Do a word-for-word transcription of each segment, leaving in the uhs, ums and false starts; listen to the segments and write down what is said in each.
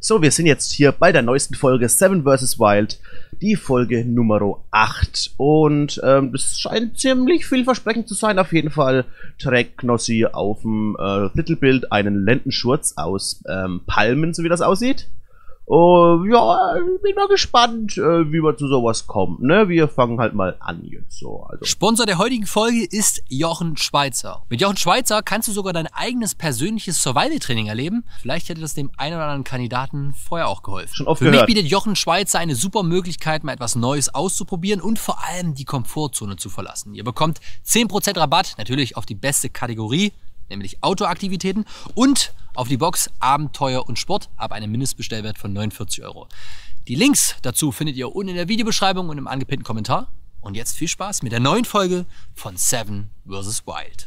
So, wir sind jetzt hier bei der neuesten Folge Seven versus. Wild, die Folge Nummer acht. Und ähm, das scheint ziemlich vielversprechend zu sein. Auf jeden Fall trägt Knossi auf dem äh, Titelbild einen Lendenschurz aus ähm, Palmen, so wie das aussieht. Uh, ja, ich bin mal gespannt, äh, wie wir zu sowas kommen. Ne? Wir fangen halt mal an jetzt so. Also. Sponsor der heutigen Folge ist Jochen Schweizer. Mit Jochen Schweizer kannst du sogar dein eigenes persönliches Survival-Training erleben. Vielleicht hätte das dem einen oder anderen Kandidaten vorher auch geholfen. Schon oft Für gehört. mich bietet Jochen Schweizer eine super Möglichkeit, mal etwas Neues auszuprobieren und vor allem die Komfortzone zu verlassen. Ihr bekommt zehn Prozent Rabatt, natürlich auf die beste Kategorie, nämlich Outdoor-Aktivitäten, und auf die Box Abenteuer und Sport ab einem Mindestbestellwert von neunundvierzig Euro. Die Links dazu findet ihr unten in der Videobeschreibung und im angepinnten Kommentar. Und jetzt viel Spaß mit der neuen Folge von Seven versus. Wild.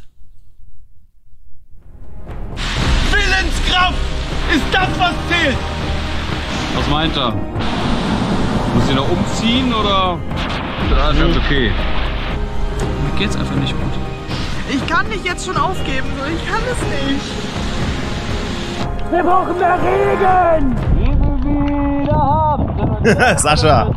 Willenskraft ist das, was zählt! Was meint er? Muss ich noch umziehen oder ist das alles ganz okay? Mir geht's einfach nicht gut. Ich kann nicht jetzt schon aufgeben, so ich kann es nicht. Wir brauchen mehr Regen! Sascha!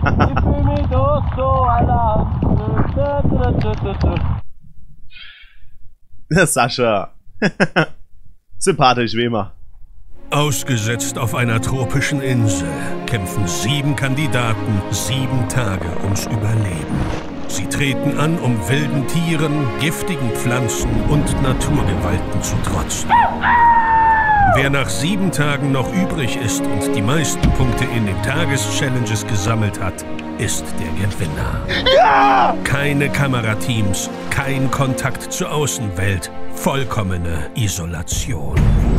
Sascha! Sympathisch wie immer. Ausgesetzt auf einer tropischen Insel kämpfen sieben Kandidaten sieben Tage ums Überleben. Sie treten an, um wilden Tieren, giftigen Pflanzen und Naturgewalten zu trotzen. Wer nach sieben Tagen noch übrig ist und die meisten Punkte in den Tageschallenges gesammelt hat, ist der Gewinner. Ja! Keine Kamerateams, kein Kontakt zur Außenwelt, vollkommene Isolation.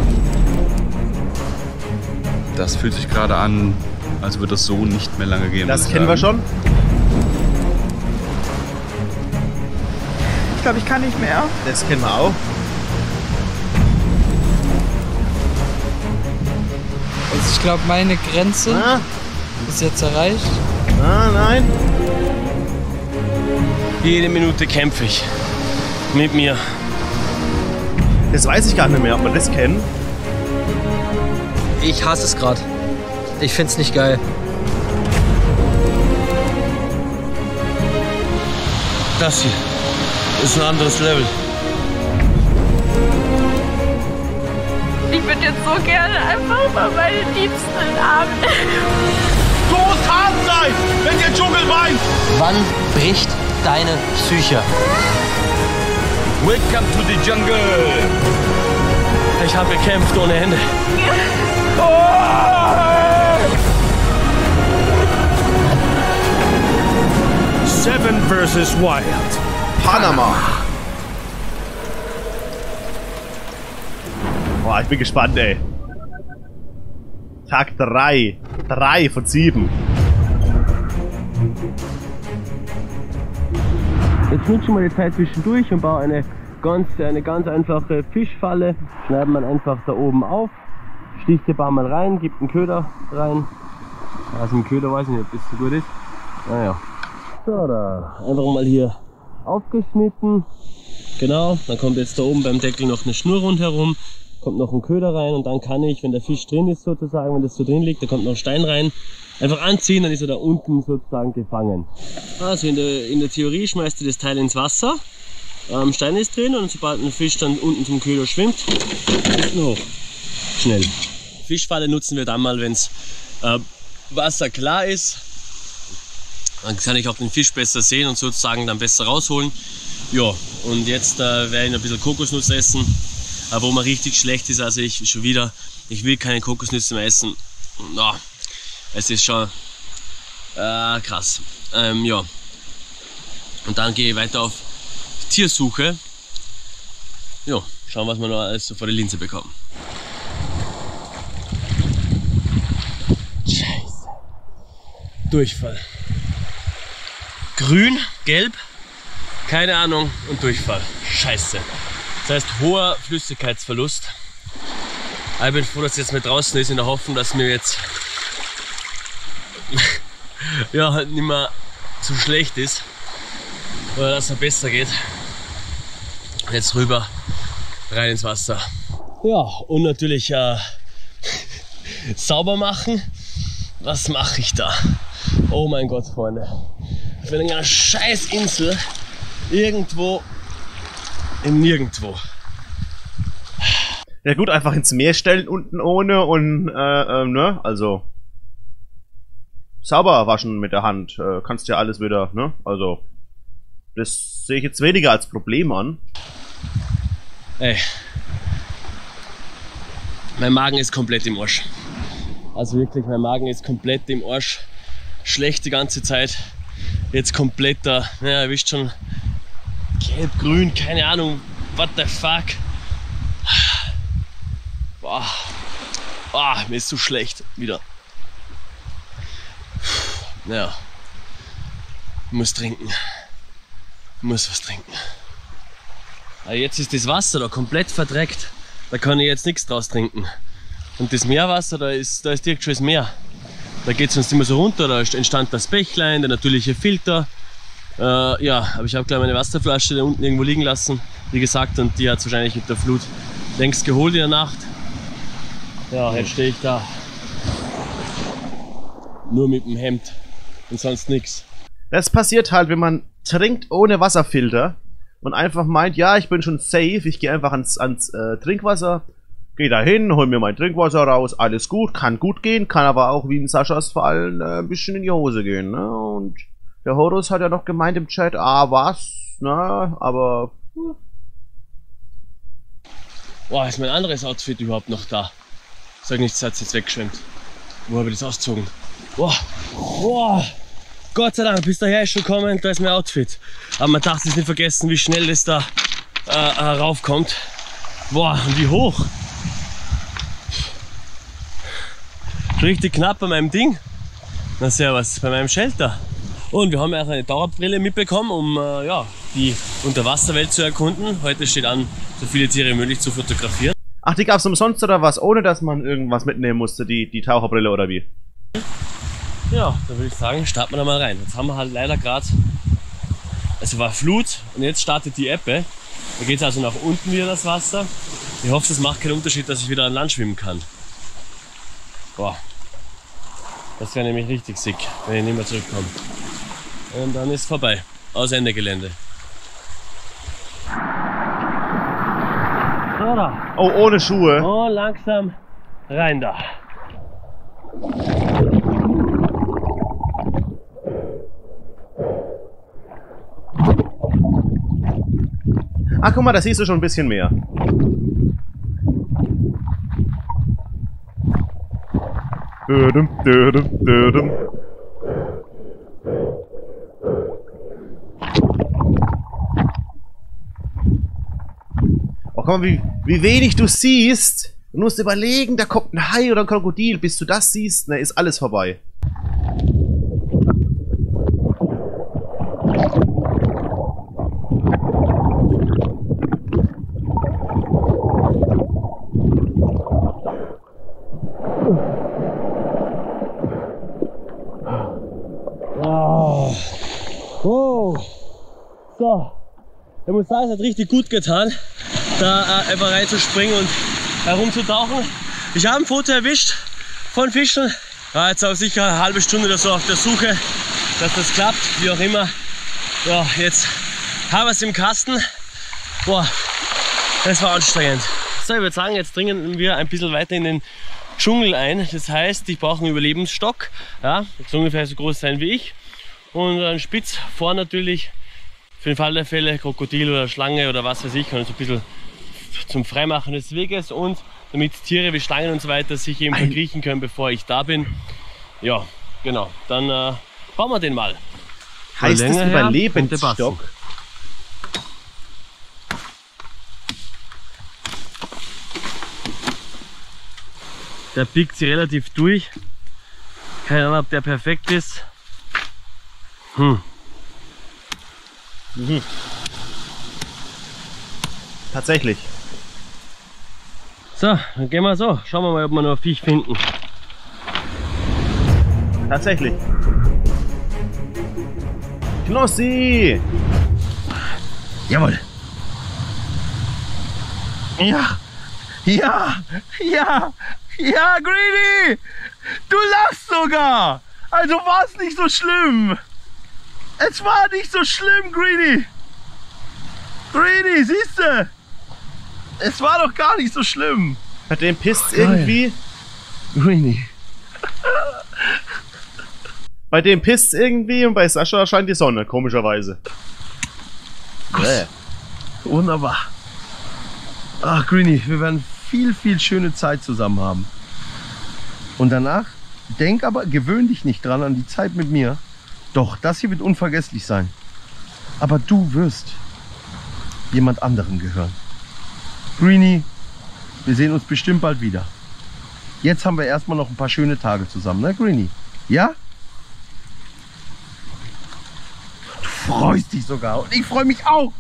Das fühlt sich gerade an, als würde das so nicht mehr lange gehen. Das kennen wir schon. Ich glaube, ich kann nicht mehr. Das kennen wir auch. Also ich glaube, meine Grenze Ah, ist jetzt erreicht. ah, nein. Jede Minute kämpfe ich mit mir. Das weiß ich gar nicht mehr, ob wir das kennen. Ich hasse es gerade. Ich find's nicht geil. Das hier ist ein anderes Level. Ich würde jetzt so gerne einfach mal meine Liebsten in den Arm nehmen. Du musst hart sein, wenn der Dschungel weint! Wann bricht deine Psyche? Welcome to the jungle! Ich habe gekämpft ohne Ende. Seven versus. Wild. Panama. Boah, ich bin gespannt, ey. Tag drei. drei von sieben. Jetzt nutzen wir die Zeit zwischendurch und bauen eine ganz, eine ganz einfache Fischfalle. Schneiden wir einfach da oben auf, sticht die paar Mal rein, gibt einen Köder rein. Also ein Köder weiß ich nicht, ob das so gut ist. Naja. So, da einfach mal hier aufgeschnitten. Genau, dann kommt jetzt da oben beim Deckel noch eine Schnur rundherum, kommt noch ein Köder rein und dann kann ich, wenn der Fisch drin ist sozusagen, wenn das so drin liegt, da kommt noch ein Stein rein, einfach anziehen, dann ist er da unten sozusagen gefangen. Also in der, in der Theorie schmeißt du das Teil ins Wasser, ähm, Stein ist drin und sobald ein Fisch dann unten zum Köder schwimmt, ist hoch. Schnell. Fischfalle nutzen wir dann mal, wenn es äh, Wasser klar ist. Dann kann ich auch den Fisch besser sehen und sozusagen dann besser rausholen. Ja, und jetzt äh, werde ich noch ein bisschen Kokosnuss essen, äh, wo man richtig schlecht ist. Also ich schon wieder, ich will keine Kokosnüsse mehr essen. No, es ist schon äh, krass. Ähm, ja. Und dann gehe ich weiter auf Tiersuche. Ja, schauen, was wir noch alles so vor der Linse bekommen. Scheiße. Durchfall. Grün, gelb, keine Ahnung, und Durchfall. Scheiße. Das heißt hoher Flüssigkeitsverlust. Aber ich bin froh, dass es jetzt mit draußen ist, in der Hoffnung, dass mir jetzt ja halt nicht mehr zu schlecht ist. Oder dass es besser geht. Jetzt rüber, rein ins Wasser. Ja, und natürlich äh, sauber machen. Was mache ich da? Oh mein Gott, Freunde. Auf einer scheiß Insel. Irgendwo im Nirgendwo. Ja gut, einfach ins Meer stellen unten ohne und, äh, äh, ne, also sauber waschen mit der Hand. Äh, kannst ja alles wieder, ne, also das sehe ich jetzt weniger als Problem an. Ey. Mein Magen ist komplett im Arsch. Also wirklich, mein Magen ist komplett im Arsch. Schlecht die ganze Zeit. Jetzt komplett da, ja, ihr wisst schon, gelb, grün, keine Ahnung, what the fuck. Boah, boah, mir ist so schlecht wieder. Ja, ich muss trinken. Ich muss was trinken. Aber jetzt ist das Wasser da komplett verdreckt. Da kann ich jetzt nichts draus trinken. Und das Meerwasser, da ist, da ist direkt schon das Meer. Da geht es sonst immer so runter, da entstand das Bächlein, der natürliche Filter. Äh, ja, aber ich habe gleich meine Wasserflasche da unten irgendwo liegen lassen, wie gesagt, und die hat es wahrscheinlich mit der Flut längst geholt in der Nacht. Ja, jetzt stehe ich da. Nur mit dem Hemd und sonst nichts. Das passiert halt, wenn man trinkt ohne Wasserfilter und einfach meint, ja, ich bin schon safe, ich gehe einfach ans, ans äh, Trinkwasser. Geh da hin, hol mir mein Trinkwasser raus, alles gut, kann gut gehen, kann aber auch wie in Saschas Fall äh, ein bisschen in die Hose gehen, ne? Und der Horus hat ja noch gemeint im Chat, ah was, ne? Aber... Hm. Boah, ist mein anderes Outfit überhaupt noch da? Sag nicht, es hat jetzt weggeschwemmt. Wo habe ich das ausgezogen? Boah, boah, Gott sei Dank, bis daher ist schon gekommen, da ist mein Outfit. Aber man darf es nicht vergessen, wie schnell das da äh, äh, raufkommt. Boah, und wie hoch. Richtig knapp bei meinem Ding. Na servus, bei meinem Shelter. Und wir haben auch eine Dauerbrille mitbekommen, um äh, ja, die Unterwasserwelt zu erkunden. Heute steht an, so viele Tiere wie möglich zu fotografieren. Ach, die gab es umsonst oder was? Ohne dass man irgendwas mitnehmen musste, die, die Taucherbrille oder wie? Ja, dann würde ich sagen, starten wir da mal rein. Jetzt haben wir halt leider gerade, also war Flut und jetzt startet die Ebbe. Da geht es also nach unten wieder das Wasser. Ich hoffe, es macht keinen Unterschied, dass ich wieder an Land schwimmen kann. Boah, das wäre nämlich richtig sick, wenn ich nicht mehr zurückkomme. Und dann ist vorbei. Aus Ende Gelände. So da. Oh, ohne Schuhe. Oh, langsam rein da. Ach, guck mal, da siehst du schon ein bisschen mehr. Dödüm, dödüm, dödüm. Oh, guck mal, wie, wie wenig du siehst. Du musst überlegen, da kommt ein Hai oder ein Krokodil. Bis du das siehst, ne, ist alles vorbei. Oh. Oh. So, ich muss sagen, es hat richtig gut getan, da äh, einfach reinzuspringen und herumzutauchen. Ich habe ein Foto erwischt von Fischen. War jetzt auch sicher eine halbe Stunde oder so auf der Suche, dass das klappt, wie auch immer. Ja, jetzt haben wir es im Kasten. Boah, das war anstrengend. So, ich würde sagen, jetzt dringen wir ein bisschen weiter in den Dschungel ein. Das heißt, ich brauche einen Überlebensstock. Ja, das soll ungefähr so groß sein wie ich. Und einen Spitz vor natürlich. Für den Fall der Fälle, Krokodil oder Schlange oder was weiß ich. Und so ein bisschen zum Freimachen des Weges. Und damit Tiere wie Schlangen und so weiter sich eben verkriechen können, bevor ich da bin. Ja, genau. Dann äh, bauen wir den mal. Heißt es Überlebensstock? Der biegt sie relativ durch. Keine Ahnung, ob der perfekt ist. Hm. Mhm. Tatsächlich. So, dann gehen wir so. Schauen wir mal, ob wir noch ein Viech finden. Tatsächlich. Knossi! Jawohl. Ja. Ja. Ja. Ja, Greenie! Du lachst sogar! Also war es nicht so schlimm! Es war nicht so schlimm, Greenie! Greenie, siehst du? Es war doch gar nicht so schlimm! Bei dem pisst irgendwie. Greenie. Bei dem pisst irgendwie und bei Sascha scheint die Sonne, komischerweise. Bäh. Wunderbar. Ach, Greenie, wir werden viel, viel schöne Zeit zusammen haben. Und danach, denk aber, gewöhn dich nicht dran an die Zeit mit mir. Doch, das hier wird unvergesslich sein. Aber du wirst jemand anderem gehören. Greenie, wir sehen uns bestimmt bald wieder. Jetzt haben wir erstmal noch ein paar schöne Tage zusammen, ne, Greenie? Ja? Du freust dich sogar und ich freue mich auch.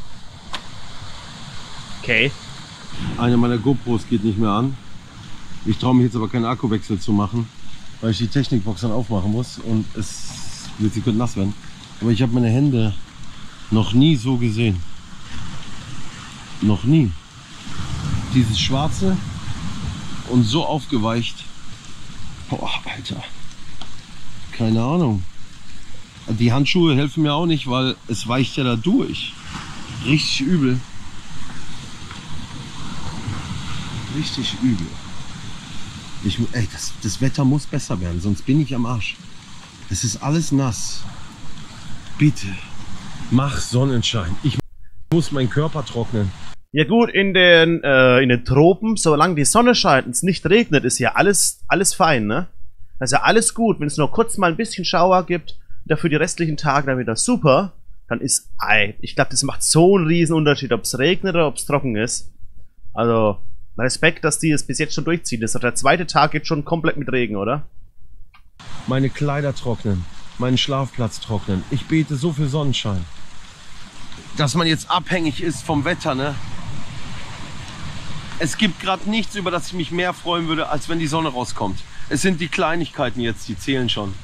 Okay. Eine meiner GoPros geht nicht mehr an. Ich traue mich jetzt aber keinen Akkuwechsel zu machen, weil ich die Technikbox dann aufmachen muss und es wird, sie könnte nass werden. Aber ich habe meine Hände noch nie so gesehen. Noch nie. Dieses Schwarze und so aufgeweicht. Boah, Alter. Keine Ahnung. Die Handschuhe helfen mir auch nicht, weil es weicht ja da durch. Richtig übel. Richtig übel. Ich, ey, das, das Wetter muss besser werden, sonst bin ich am Arsch. Es ist alles nass. Bitte, mach Sonnenschein. Ich muss meinen Körper trocknen. Ja gut, in den, äh, in den Tropen, solange die Sonne scheint und es nicht regnet, ist ja alles, alles fein, ne? Also alles gut. Wenn es nur kurz mal ein bisschen Schauer gibt, dafür die restlichen Tage dann wieder super, dann ist, ey, ich glaube, das macht so einen riesen Unterschied, ob es regnet oder ob es trocken ist. Also, Respekt, dass die es bis jetzt schon durchziehen. Das ist der zweite Tag jetzt schon komplett mit Regen, oder? Meine Kleider trocknen, meinen Schlafplatz trocknen. Ich bete so für Sonnenschein. Dass man jetzt abhängig ist vom Wetter, ne? Es gibt gerade nichts, über das ich mich mehr freuen würde, als wenn die Sonne rauskommt. Es sind die Kleinigkeiten jetzt, die zählen schon.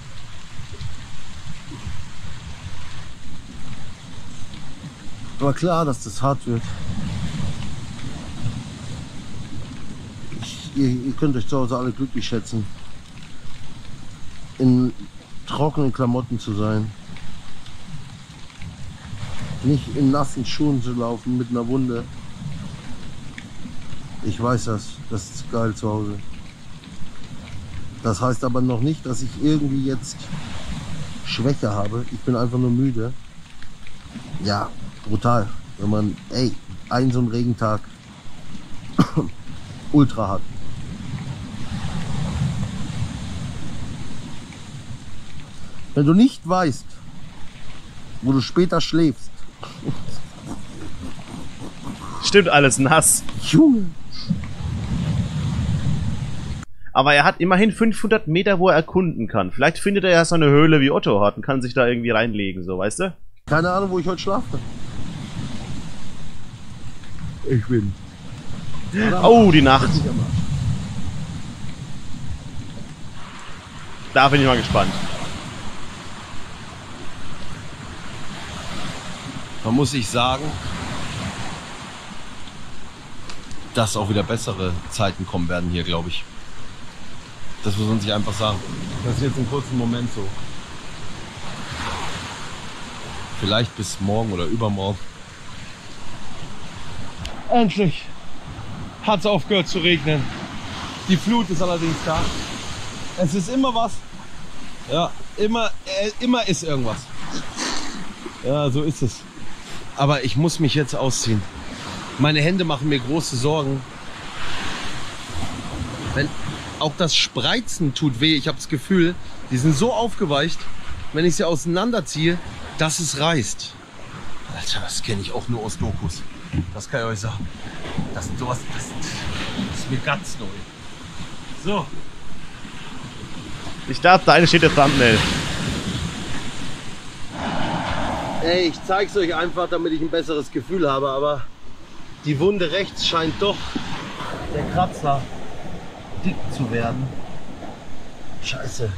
War klar, dass das hart wird. Ihr, ihr könnt euch zu Hause alle glücklich schätzen, in trockenen Klamotten zu sein, nicht in nassen Schuhen zu laufen mit einer Wunde. Ich weiß das, das ist geil zu Hause. Das heißt aber noch nicht, dass ich irgendwie jetzt Schwäche habe. Ich bin einfach nur müde. Ja, brutal, wenn man, ey, einen so einen Regentag ultra hat. Wenn du nicht weißt, wo du später schläfst. Stimmt, alles nass. Junge. Aber er hat immerhin fünfhundert Meter, wo er erkunden kann. Vielleicht findet er ja so eine Höhle wie Otto hat und kann sich da irgendwie reinlegen, so, weißt du? Keine Ahnung, wo ich heute schlafe. Ich bin. Oh, die Nacht. Da bin ich mal gespannt. Man muss sich sagen, dass auch wieder bessere Zeiten kommen werden hier, glaube ich. Das muss man sich einfach sagen. Das ist jetzt im kurzen Moment so. Vielleicht bis morgen oder übermorgen. Endlich hat es aufgehört zu regnen. Die Flut ist allerdings da. Es ist immer was. Ja, immer, äh, immer ist irgendwas. Ja, so ist es. Aber ich muss mich jetzt ausziehen. Meine Hände machen mir große Sorgen. Wenn auch das Spreizen tut weh. Ich habe das Gefühl, die sind so aufgeweicht, wenn ich sie auseinanderziehe, dass es reißt. Alter, das kenne ich auch nur aus Dokus. Das kann ich euch sagen. Das, sowas, das, das ist mir ganz neu. So. Ich glaube, da eine steht der Thumbnail. Ey, ich zeig's euch einfach, damit ich ein besseres Gefühl habe, aber die Wunde rechts scheint doch, der Kratzer, dick zu werden. Scheiße.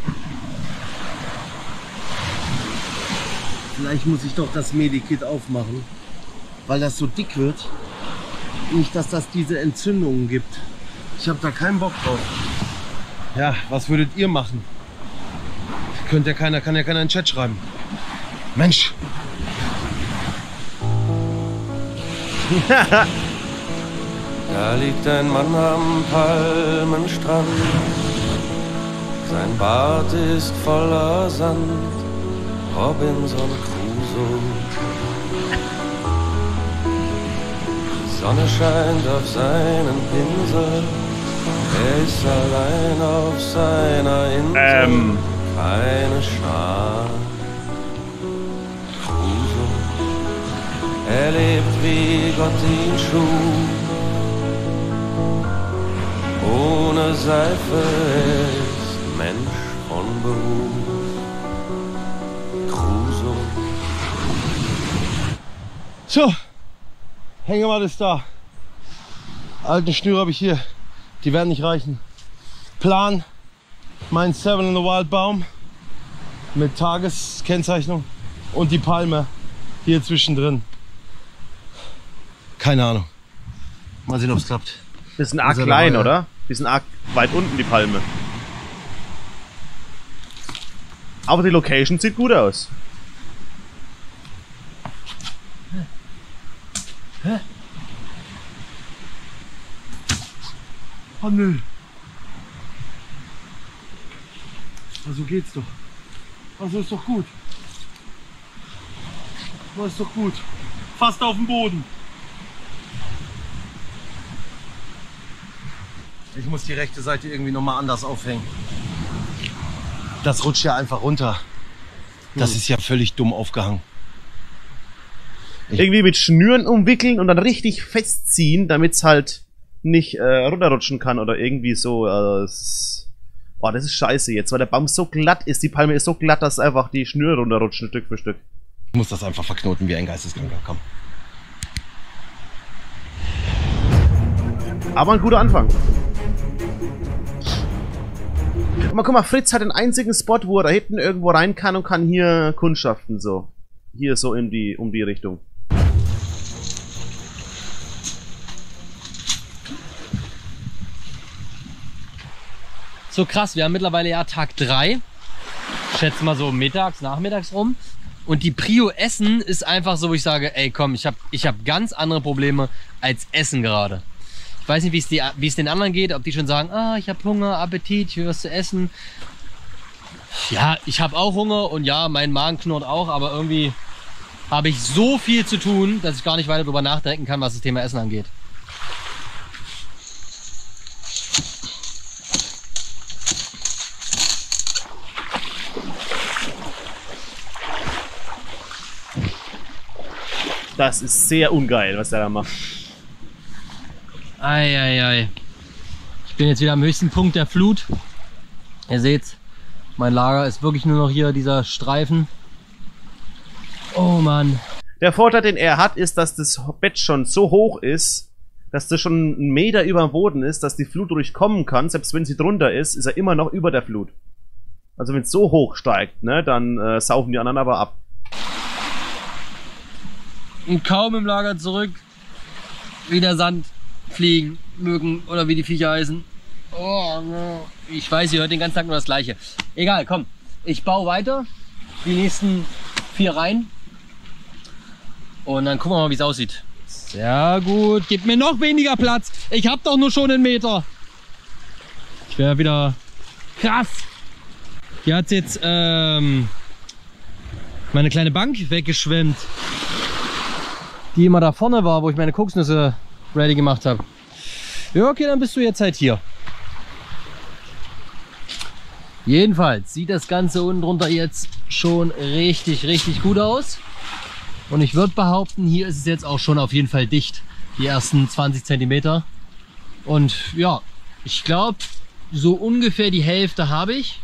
Vielleicht muss ich doch das Medikit aufmachen, weil das so dick wird. Nicht, dass das diese Entzündungen gibt. Ich habe da keinen Bock drauf. Ja, was würdet ihr machen? Könnt ja keiner, kann ja keiner in den Chat schreiben. Mensch! Da liegt ein Mann am Palmenstrand. Sein Bart ist voller Sand. Robinson Crusoe. Die Sonne scheint auf seinen Pinsel. Er ist allein auf seiner Insel. Ähm. Keine Schar. Crusoe. Er lebt wie Gott ihn schuf. Ohne Seife ist Mensch von Beruf. Crusoe. So, Hängematte ist da. Alte Schnüre habe ich hier. Die werden nicht reichen. Plan, mein Seven in the Wild Baum mit Tageskennzeichnung und die Palme hier zwischendrin. Keine Ahnung. Mal sehen, ob es klappt. Bisschen arg klein, oder? Bisschen arg weit unten die Palme. Aber die Location sieht gut aus. Hä? Oh nö. Also geht's doch. Also ist doch gut. Das ist doch gut. Fast auf dem Boden. Ich muss die rechte Seite irgendwie nochmal anders aufhängen. Das rutscht ja einfach runter. Das hm. ist ja völlig dumm aufgehangen. Ich irgendwie mit Schnüren umwickeln und dann richtig festziehen, damit es halt nicht äh, runterrutschen kann oder irgendwie so. Äh, das boah, das ist scheiße jetzt, weil der Baum so glatt ist, die Palme ist so glatt, dass einfach die Schnüre runterrutschen Stück für Stück. Ich muss das einfach verknoten wie ein Geisteskranker. Komm. Aber ein guter Anfang. Guck mal, guck mal, Fritz hat den einzigen Spot, wo er da hinten irgendwo rein kann und kann hier kundschaften, so. Hier so in die, um die Richtung. So krass, wir haben mittlerweile ja Tag drei. Ich schätze mal so mittags, nachmittags rum. Und die Prio Essen ist einfach so, wo ich sage, ey komm, ich habe ich hab ganz andere Probleme als Essen gerade. Ich weiß nicht, wie es die, wie es den anderen geht, ob die schon sagen, ah, ich habe Hunger, Appetit, ich will was zu essen. Ja, ich habe auch Hunger und ja, mein Magen knurrt auch, aber irgendwie habe ich so viel zu tun, dass ich gar nicht weiter darüber nachdenken kann, was das Thema Essen angeht. Das ist sehr ungeil, was der da macht. Eieiei. Ei, ei. Ich bin jetzt wieder am höchsten Punkt der Flut. Ihr seht, mein Lager ist wirklich nur noch hier, dieser Streifen. Oh Mann. Der Vorteil, den er hat, ist, dass das Bett schon so hoch ist, dass das schon einen Meter über dem Boden ist, dass die Flut durchkommen kann. Selbst wenn sie drunter ist, ist er immer noch über der Flut. Also wenn es so hoch steigt, ne, dann äh, saufen die anderen aber ab. Und kaum im Lager zurück, wie der Sand, Fliegen, Mücken oder wie die Viecher heißen. Oh, no. Ich weiß, ihr hört den ganzen Tag nur das Gleiche. Egal, komm. Ich baue weiter. Die nächsten vier Reihen. Und dann gucken wir mal, wie es aussieht. Sehr gut. Gib mir noch weniger Platz. Ich habe doch nur schon einen Meter. Ich wäre wieder krass. Hier hat jetzt ähm, meine kleine Bank weggeschwemmt, die immer da vorne war, wo ich meine Kokosnüsse ready gemacht habe. Ja, okay, dann bist du jetzt halt hier. Jedenfalls sieht das Ganze unten drunter jetzt schon richtig, richtig gut aus. Und ich würde behaupten, hier ist es jetzt auch schon auf jeden Fall dicht. Die ersten zwanzig Zentimeter. Und ja, ich glaube, so ungefähr die Hälfte habe ich.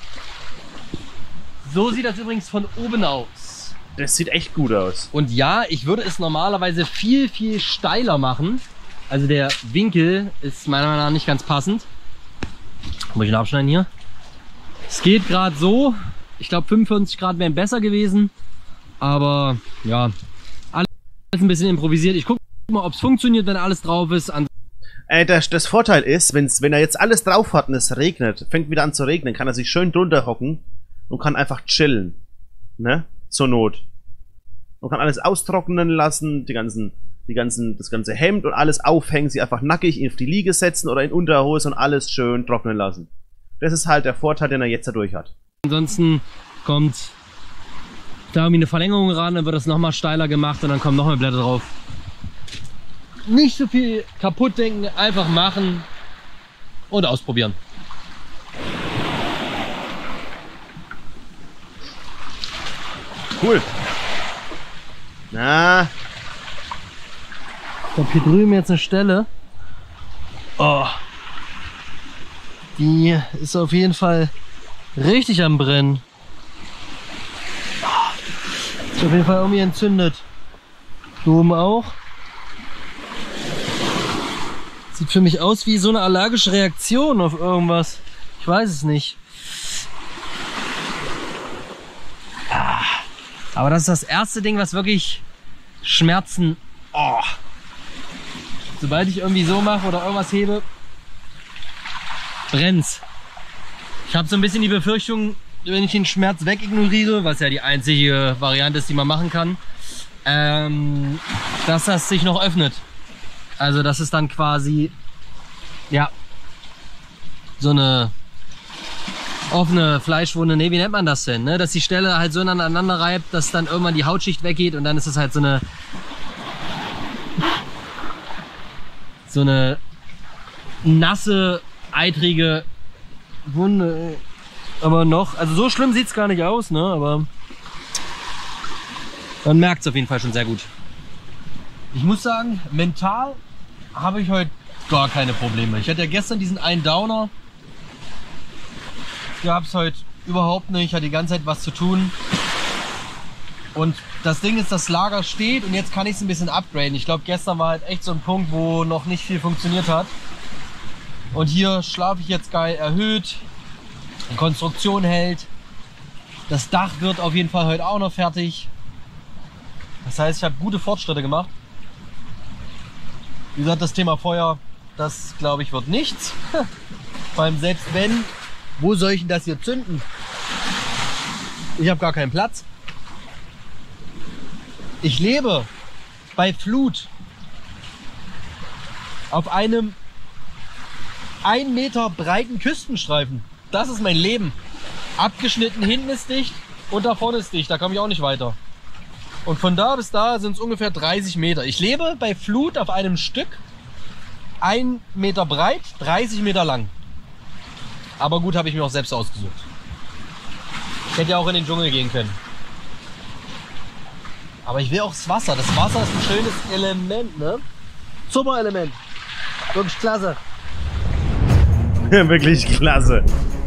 So sieht das übrigens von oben aus. Das sieht echt gut aus. Und ja, ich würde es normalerweise viel, viel steiler machen. Also der Winkel ist meiner Meinung nach nicht ganz passend. Muss ich ihn abschneiden hier? Es geht gerade so. Ich glaube fünfundvierzig Grad wären besser gewesen. Aber ja, alles ein bisschen improvisiert. Ich gucke mal, ob es funktioniert, wenn alles drauf ist. Äh, das, das Vorteil ist, wenn's, wenn er jetzt alles drauf hat und es regnet, fängt wieder an zu regnen, kann er sich schön drunter hocken und kann einfach chillen. Ne? Zur Not. Man kann alles austrocknen lassen, die ganzen, die ganzen, das ganze Hemd und alles aufhängen, sie einfach nackig auf die Liege setzen oder in Unterhose und alles schön trocknen lassen. Das ist halt der Vorteil, den er jetzt dadurch hat. Ansonsten kommt da irgendwie eine Verlängerung ran, dann wird das nochmal steiler gemacht und dann kommen nochmal Blätter drauf. Nicht so viel kaputt denken, einfach machen und ausprobieren. Cool. Na. Ich habe hier drüben jetzt eine Stelle. Oh. Die ist auf jeden Fall richtig am Brennen. Ist auf jeden Fall irgendwie entzündet. Hier oben auch. Sieht für mich aus wie so eine allergische Reaktion auf irgendwas. Ich weiß es nicht. Aber das ist das erste Ding, was wirklich Schmerzen... Oh. Sobald ich irgendwie so mache oder irgendwas hebe, brennt's. Ich habe so ein bisschen die Befürchtung, wenn ich den Schmerz wegignoriere, was ja die einzige Variante ist, die man machen kann, ähm, dass das sich noch öffnet. Also das ist dann quasi, ja, so eine offene Fleischwunde, ne, wie nennt man das denn, ne? Dass die Stelle halt so aneinander reibt, dass dann irgendwann die Hautschicht weggeht und dann ist es halt so eine, so eine nasse, eitrige Wunde. Aber noch, also so schlimm sieht es gar nicht aus, ne, aber man merkt es auf jeden Fall schon sehr gut. Ich muss sagen, mental habe ich heute gar keine Probleme. Ich hatte ja gestern diesen einen Downer. Gab es heute überhaupt nicht. Ich hatte die ganze Zeit was zu tun. Und das Ding ist, das Lager steht und jetzt kann ich es ein bisschen upgraden. Ich glaube, gestern war halt echt so ein Punkt, wo noch nicht viel funktioniert hat. Und hier schlafe ich jetzt geil erhöht. Die Konstruktion hält. Das Dach wird auf jeden Fall heute auch noch fertig. Das heißt, ich habe gute Fortschritte gemacht. Wie gesagt, das Thema Feuer, das glaube ich wird nichts. Vor allem selbst wenn, wo soll ich denn das hier zünden? Ich habe gar keinen Platz. Ich lebe bei Flut auf einem ein Meter breiten Küstenstreifen. Das ist mein Leben. Abgeschnitten, hinten ist dicht und da vorne ist dicht. Da komme ich auch nicht weiter. Und von da bis da sind es ungefähr dreißig Meter. Ich lebe bei Flut auf einem Stück, ein Meter breit, dreißig Meter lang. Aber gut, habe ich mir auch selbst ausgesucht. Ich hätte ja auch in den Dschungel gehen können. Aber ich will auch das Wasser. Das Wasser ist ein schönes Element, ne? Super Element. Wirklich klasse. Wirklich klasse.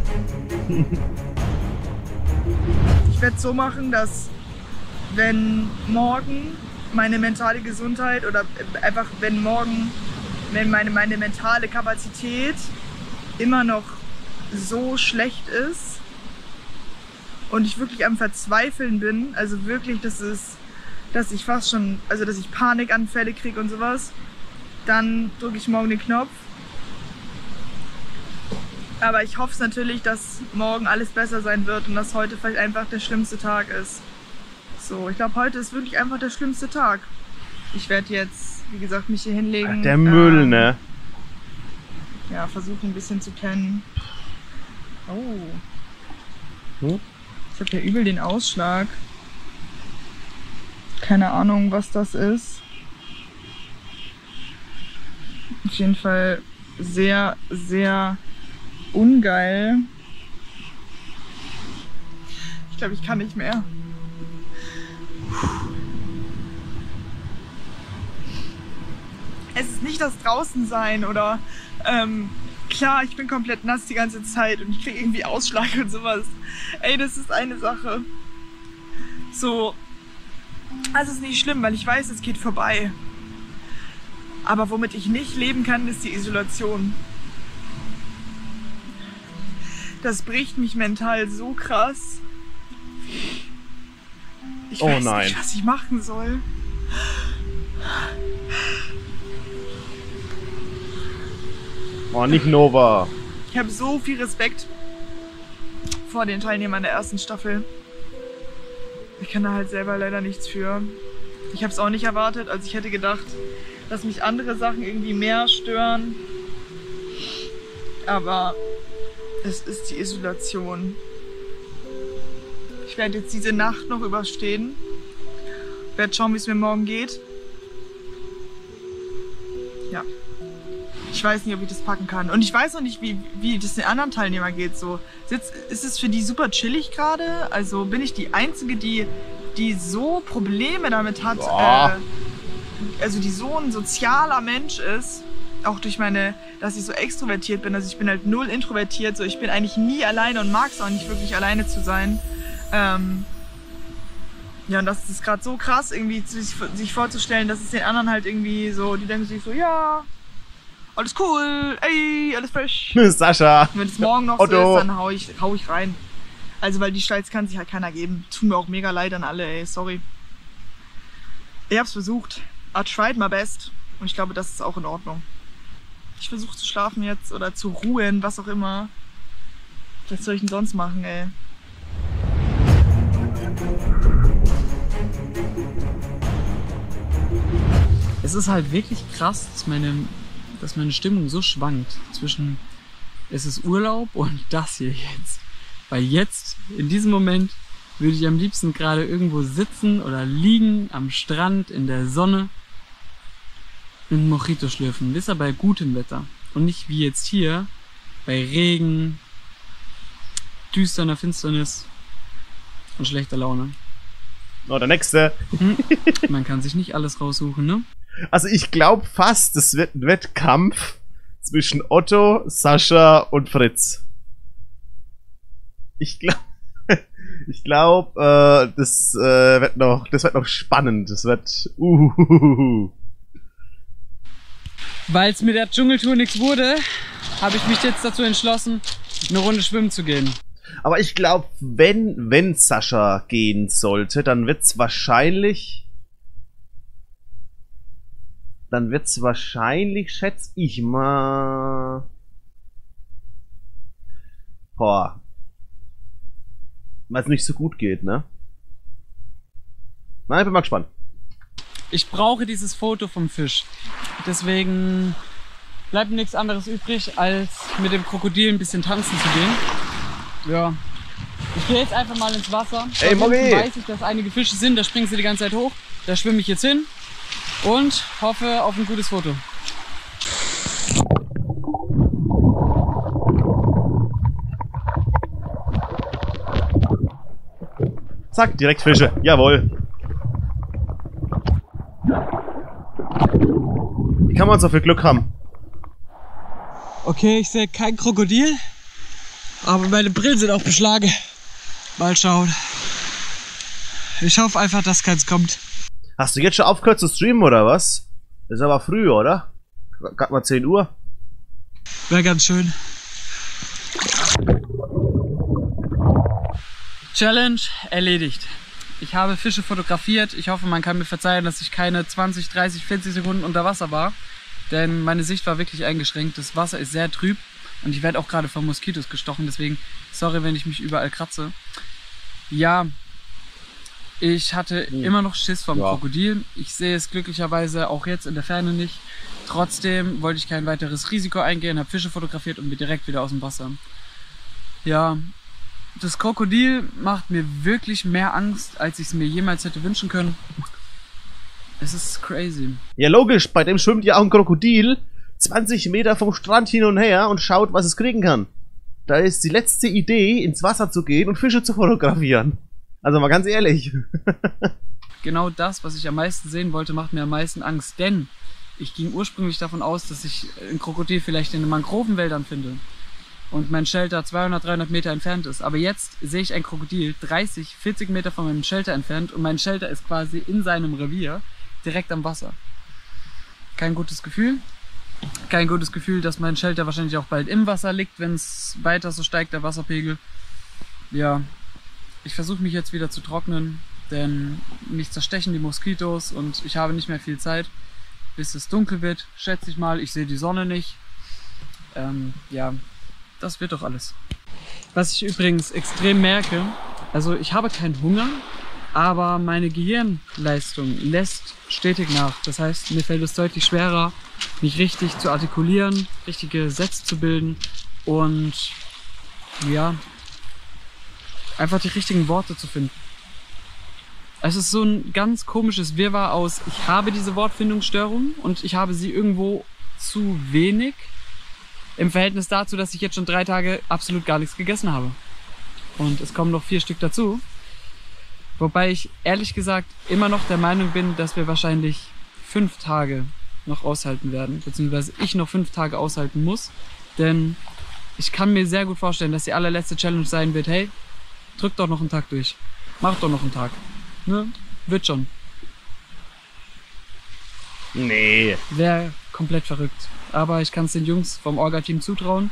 Ich werde es so machen, dass wenn morgen meine mentale Gesundheit oder einfach wenn morgen wenn meine, meine mentale Kapazität immer noch so schlecht ist und ich wirklich am Verzweifeln bin, also wirklich, dass es, dass ich fast schon, also dass ich Panikanfälle kriege und sowas, dann drücke ich morgen den Knopf. Aber ich hoffe es natürlich, dass morgen alles besser sein wird und dass heute vielleicht einfach der schlimmste Tag ist. So, ich glaube, heute ist wirklich einfach der schlimmste Tag. Ich werde jetzt, wie gesagt, mich hier hinlegen. Ach, der Müll, ähm, ne? Ja, versuchen ein bisschen zu pennen. Oh. Hm? Ich habe ja übel den Ausschlag. Keine Ahnung, was das ist. Auf jeden Fall sehr, sehr ungeil. Ich glaube, ich kann nicht mehr. Es ist nicht das Draußensein oder ähm, klar, ich bin komplett nass die ganze Zeit und ich kriege irgendwie Ausschlag und sowas. Ey, das ist eine Sache. So, das ist nicht schlimm, weil ich weiß, es geht vorbei. Aber womit ich nicht leben kann, ist die Isolation. Das bricht mich mental so krass. Ich oh weiß nein. nicht, was ich machen soll. Oh, nicht Nova. Ich habe so viel Respekt vor den Teilnehmern der ersten Staffel. Ich kann da halt selber leider nichts für. Ich habe es auch nicht erwartet. Also ich hätte gedacht, dass mich andere Sachen irgendwie mehr stören. Aber es ist die Isolation. Ich werde jetzt diese Nacht noch überstehen. Werde schauen, wie es mir morgen geht. Ja. Ich weiß nicht, ob ich das packen kann. Und ich weiß noch nicht, wie, wie das den anderen Teilnehmern geht. So, ist, ist es für die super chillig gerade? Also bin ich die Einzige, die, die so Probleme damit hat, äh, also die so ein sozialer Mensch ist, auch durch meine, dass ich so extrovertiert bin. Also ich bin halt null introvertiert. So, ich bin eigentlich nie alleine und mag es auch nicht wirklich alleine zu sein. Ähm, ja, und das ist gerade so krass, irgendwie sich, sich vorzustellen, dass es den anderen halt irgendwie so, die denken sich so, ja, alles cool, ey, alles fresh. Sascha. Wenn es morgen noch Otto. so ist, dann hau ich, hau ich rein. Also, weil die Stolz kann sich halt keiner geben. Tut mir auch mega leid an alle, ey, sorry. Ich hab's versucht. I tried my best. Und ich glaube, das ist auch in Ordnung. Ich versuche zu schlafen jetzt oder zu ruhen, was auch immer. Was soll ich denn sonst machen, ey? Es ist halt wirklich krass, dass meine, dass meine Stimmung so schwankt zwischen es ist Urlaub und das hier jetzt. Weil jetzt, in diesem Moment, würde ich am liebsten gerade irgendwo sitzen oder liegen am Strand in der Sonne und einen Mojito schlürfen. Das ist aber bei gutem Wetter. Und nicht wie jetzt hier bei Regen, düsterner Finsternis und schlechter Laune. Oh, der nächste. Hm. Man kann sich nicht alles raussuchen, ne? Also ich glaube fast, es wird ein Wettkampf zwischen Otto, Sascha und Fritz. Ich glaube, ich glaube, äh, das äh, wird noch, das wird noch spannend. Das wird, uhuhuhu. Weil es mit der Dschungeltour nichts wurde, habe ich mich jetzt dazu entschlossen, eine Runde schwimmen zu gehen. Aber ich glaube, wenn, wenn Sascha gehen sollte, dann wird's wahrscheinlich, dann wird's wahrscheinlich, schätze ich mal, boah, weil es nicht so gut geht, ne? Nein, ich bin mal gespannt. Ich brauche dieses Foto vom Fisch. Deswegen bleibt mir nichts anderes übrig, als mit dem Krokodil ein bisschen tanzen zu gehen. Ja. Ich gehe jetzt einfach mal ins Wasser. Ey, Moggi! Weiß ich, dass einige Fische sind, da springen sie die ganze Zeit hoch. Da schwimme ich jetzt hin und hoffe auf ein gutes Foto. Zack, direkt Fische. Jawohl. Wie kann man so viel Glück haben? Okay, ich sehe kein Krokodil, aber meine Brillen sind auch beschlagen. Mal schauen. Ich hoffe einfach, dass keins kommt. Hast du jetzt schon aufgehört zu streamen oder was? Das ist aber früh, oder? Gerade mal zehn Uhr. Wäre ganz schön. Challenge erledigt. Ich habe Fische fotografiert. Ich hoffe, man kann mir verzeihen, dass ich keine zwanzig, dreißig, vierzig Sekunden unter Wasser war. Denn meine Sicht war wirklich eingeschränkt. Das Wasser ist sehr trüb. Und ich werde auch gerade von Moskitos gestochen. Deswegen, sorry, wenn ich mich überall kratze. Ja, ich hatte hm. immer noch Schiss vom ja. Krokodil. Ich sehe es glücklicherweise auch jetzt in der Ferne nicht. Trotzdem wollte ich kein weiteres Risiko eingehen, habe Fische fotografiert und bin direkt wieder aus dem Wasser. Ja, das Krokodil macht mir wirklich mehr Angst, als ich es mir jemals hätte wünschen können. Es ist crazy. Ja, logisch, bei dem schwimmt ja auch ein Krokodil zwanzig Meter vom Strand hin und her und schaut, was es kriegen kann. Da ist die letzte Idee, ins Wasser zu gehen und Fische zu fotografieren. Also mal ganz ehrlich. Genau das, was ich am meisten sehen wollte, macht mir am meisten Angst. Denn ich ging ursprünglich davon aus, dass ich ein Krokodil vielleicht in den Mangrovenwäldern finde. Und mein Shelter zweihundert, dreihundert Meter entfernt ist. Aber jetzt sehe ich ein Krokodil dreißig, vierzig Meter von meinem Shelter entfernt und mein Shelter ist quasi in seinem Revier, direkt am Wasser. Kein gutes Gefühl. Kein gutes Gefühl, dass mein Shelter wahrscheinlich auch bald im Wasser liegt, wenn es weiter so steigt, der Wasserpegel. Ja, ich versuche mich jetzt wieder zu trocknen, denn mich zerstechen die Moskitos und ich habe nicht mehr viel Zeit, bis es dunkel wird. Schätze ich mal, ich sehe die Sonne nicht. Ähm, ja, das wird doch alles. Was ich übrigens extrem merke, also ich habe keinen Hunger, aber meine Gehirnleistung lässt stetig nach. Das heißt, mir fällt es deutlich schwerer, mich richtig zu artikulieren, richtige Sätze zu bilden und ja, einfach die richtigen Worte zu finden. Es ist so ein ganz komisches Wirrwarr aus, ich habe diese Wortfindungsstörung und ich habe sie irgendwo zu wenig im Verhältnis dazu, dass ich jetzt schon drei Tage absolut gar nichts gegessen habe. Und es kommen noch vier Stück dazu. Wobei ich ehrlich gesagt immer noch der Meinung bin, dass wir wahrscheinlich fünf Tage noch aushalten werden. Beziehungsweise ich noch fünf Tage aushalten muss. Denn ich kann mir sehr gut vorstellen, dass die allerletzte Challenge sein wird, hey, drück doch noch einen Tag durch. Mach doch noch einen Tag. Ne? Wird schon. Nee. Wäre komplett verrückt. Aber ich kann es den Jungs vom Orga-Team zutrauen.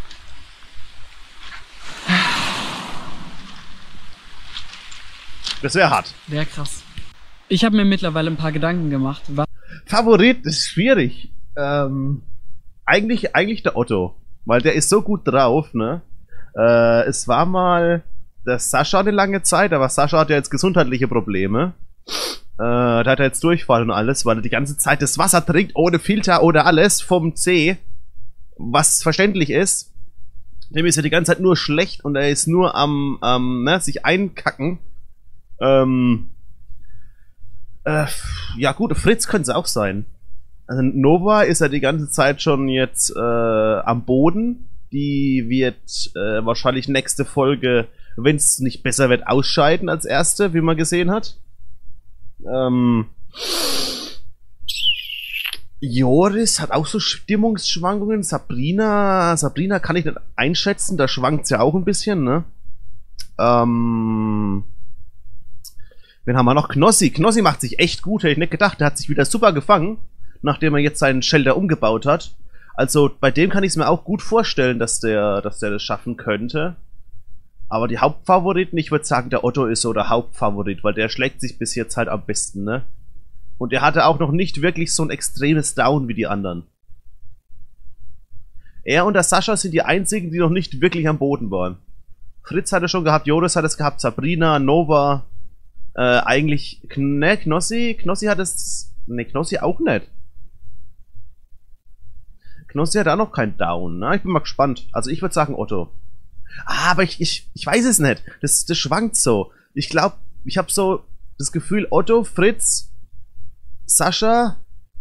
Das wäre hart. Wäre krass. Ich habe mir mittlerweile ein paar Gedanken gemacht. Was Favorit ist schwierig. Ähm, eigentlich, eigentlich der Otto. Weil der ist so gut drauf, ne? Äh, es war mal der Sascha eine lange Zeit, aber Sascha hat ja jetzt gesundheitliche Probleme. Äh, da hat er jetzt Durchfall und alles, weil er die ganze Zeit das Wasser trinkt, ohne Filter, ohne alles, vom See. Was verständlich ist. Dem ist ja die ganze Zeit nur schlecht und er ist nur am, am ne, sich einkacken. Ähm, äh, ja gut, Fritz könnte es auch sein. Also Nova ist ja die ganze Zeit schon jetzt äh, am Boden. Die wird äh, wahrscheinlich nächste Folge, wenn es nicht besser wird, ausscheiden als erste, wie man gesehen hat. Ähm, Joris hat auch so Stimmungsschwankungen. Sabrina, Sabrina kann ich nicht einschätzen, da schwankt ja auch ein bisschen, ne? Ähm, wen haben wir noch? Knossi. Knossi macht sich echt gut, hätte ich nicht gedacht. Der hat sich wieder super gefangen, nachdem er jetzt seinen Shelter umgebaut hat. Also bei dem kann ich es mir auch gut vorstellen, dass der, dass der das schaffen könnte. Aber die Hauptfavoriten, ich würde sagen, der Otto ist so der Hauptfavorit, weil der schlägt sich bis jetzt halt am besten, ne? Und er hatte auch noch nicht wirklich so ein extremes Down wie die anderen. Er und der Sascha sind die einzigen, die noch nicht wirklich am Boden waren. Fritz hatte schon gehabt, Joris hat es gehabt, Sabrina, Nova, äh, eigentlich, ne, Knossi, Knossi hat es, ne, Knossi auch nicht. Knossi hat auch noch kein Down, ne? Ich bin mal gespannt. Also ich würde sagen Otto. Ah, aber ich, ich, ich weiß es nicht. Das, das schwankt so. Ich glaube, ich habe so das Gefühl, Otto, Fritz, Sascha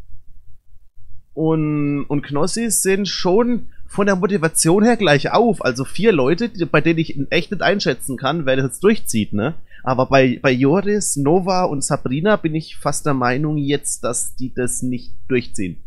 und, und Knossi sind schon von der Motivation her gleich auf. Also vier Leute, die, bei denen ich echt nicht einschätzen kann, wer das jetzt durchzieht, ne? Aber bei, bei Joris, Nova und Sabrina bin ich fast der Meinung jetzt, dass die das nicht durchziehen.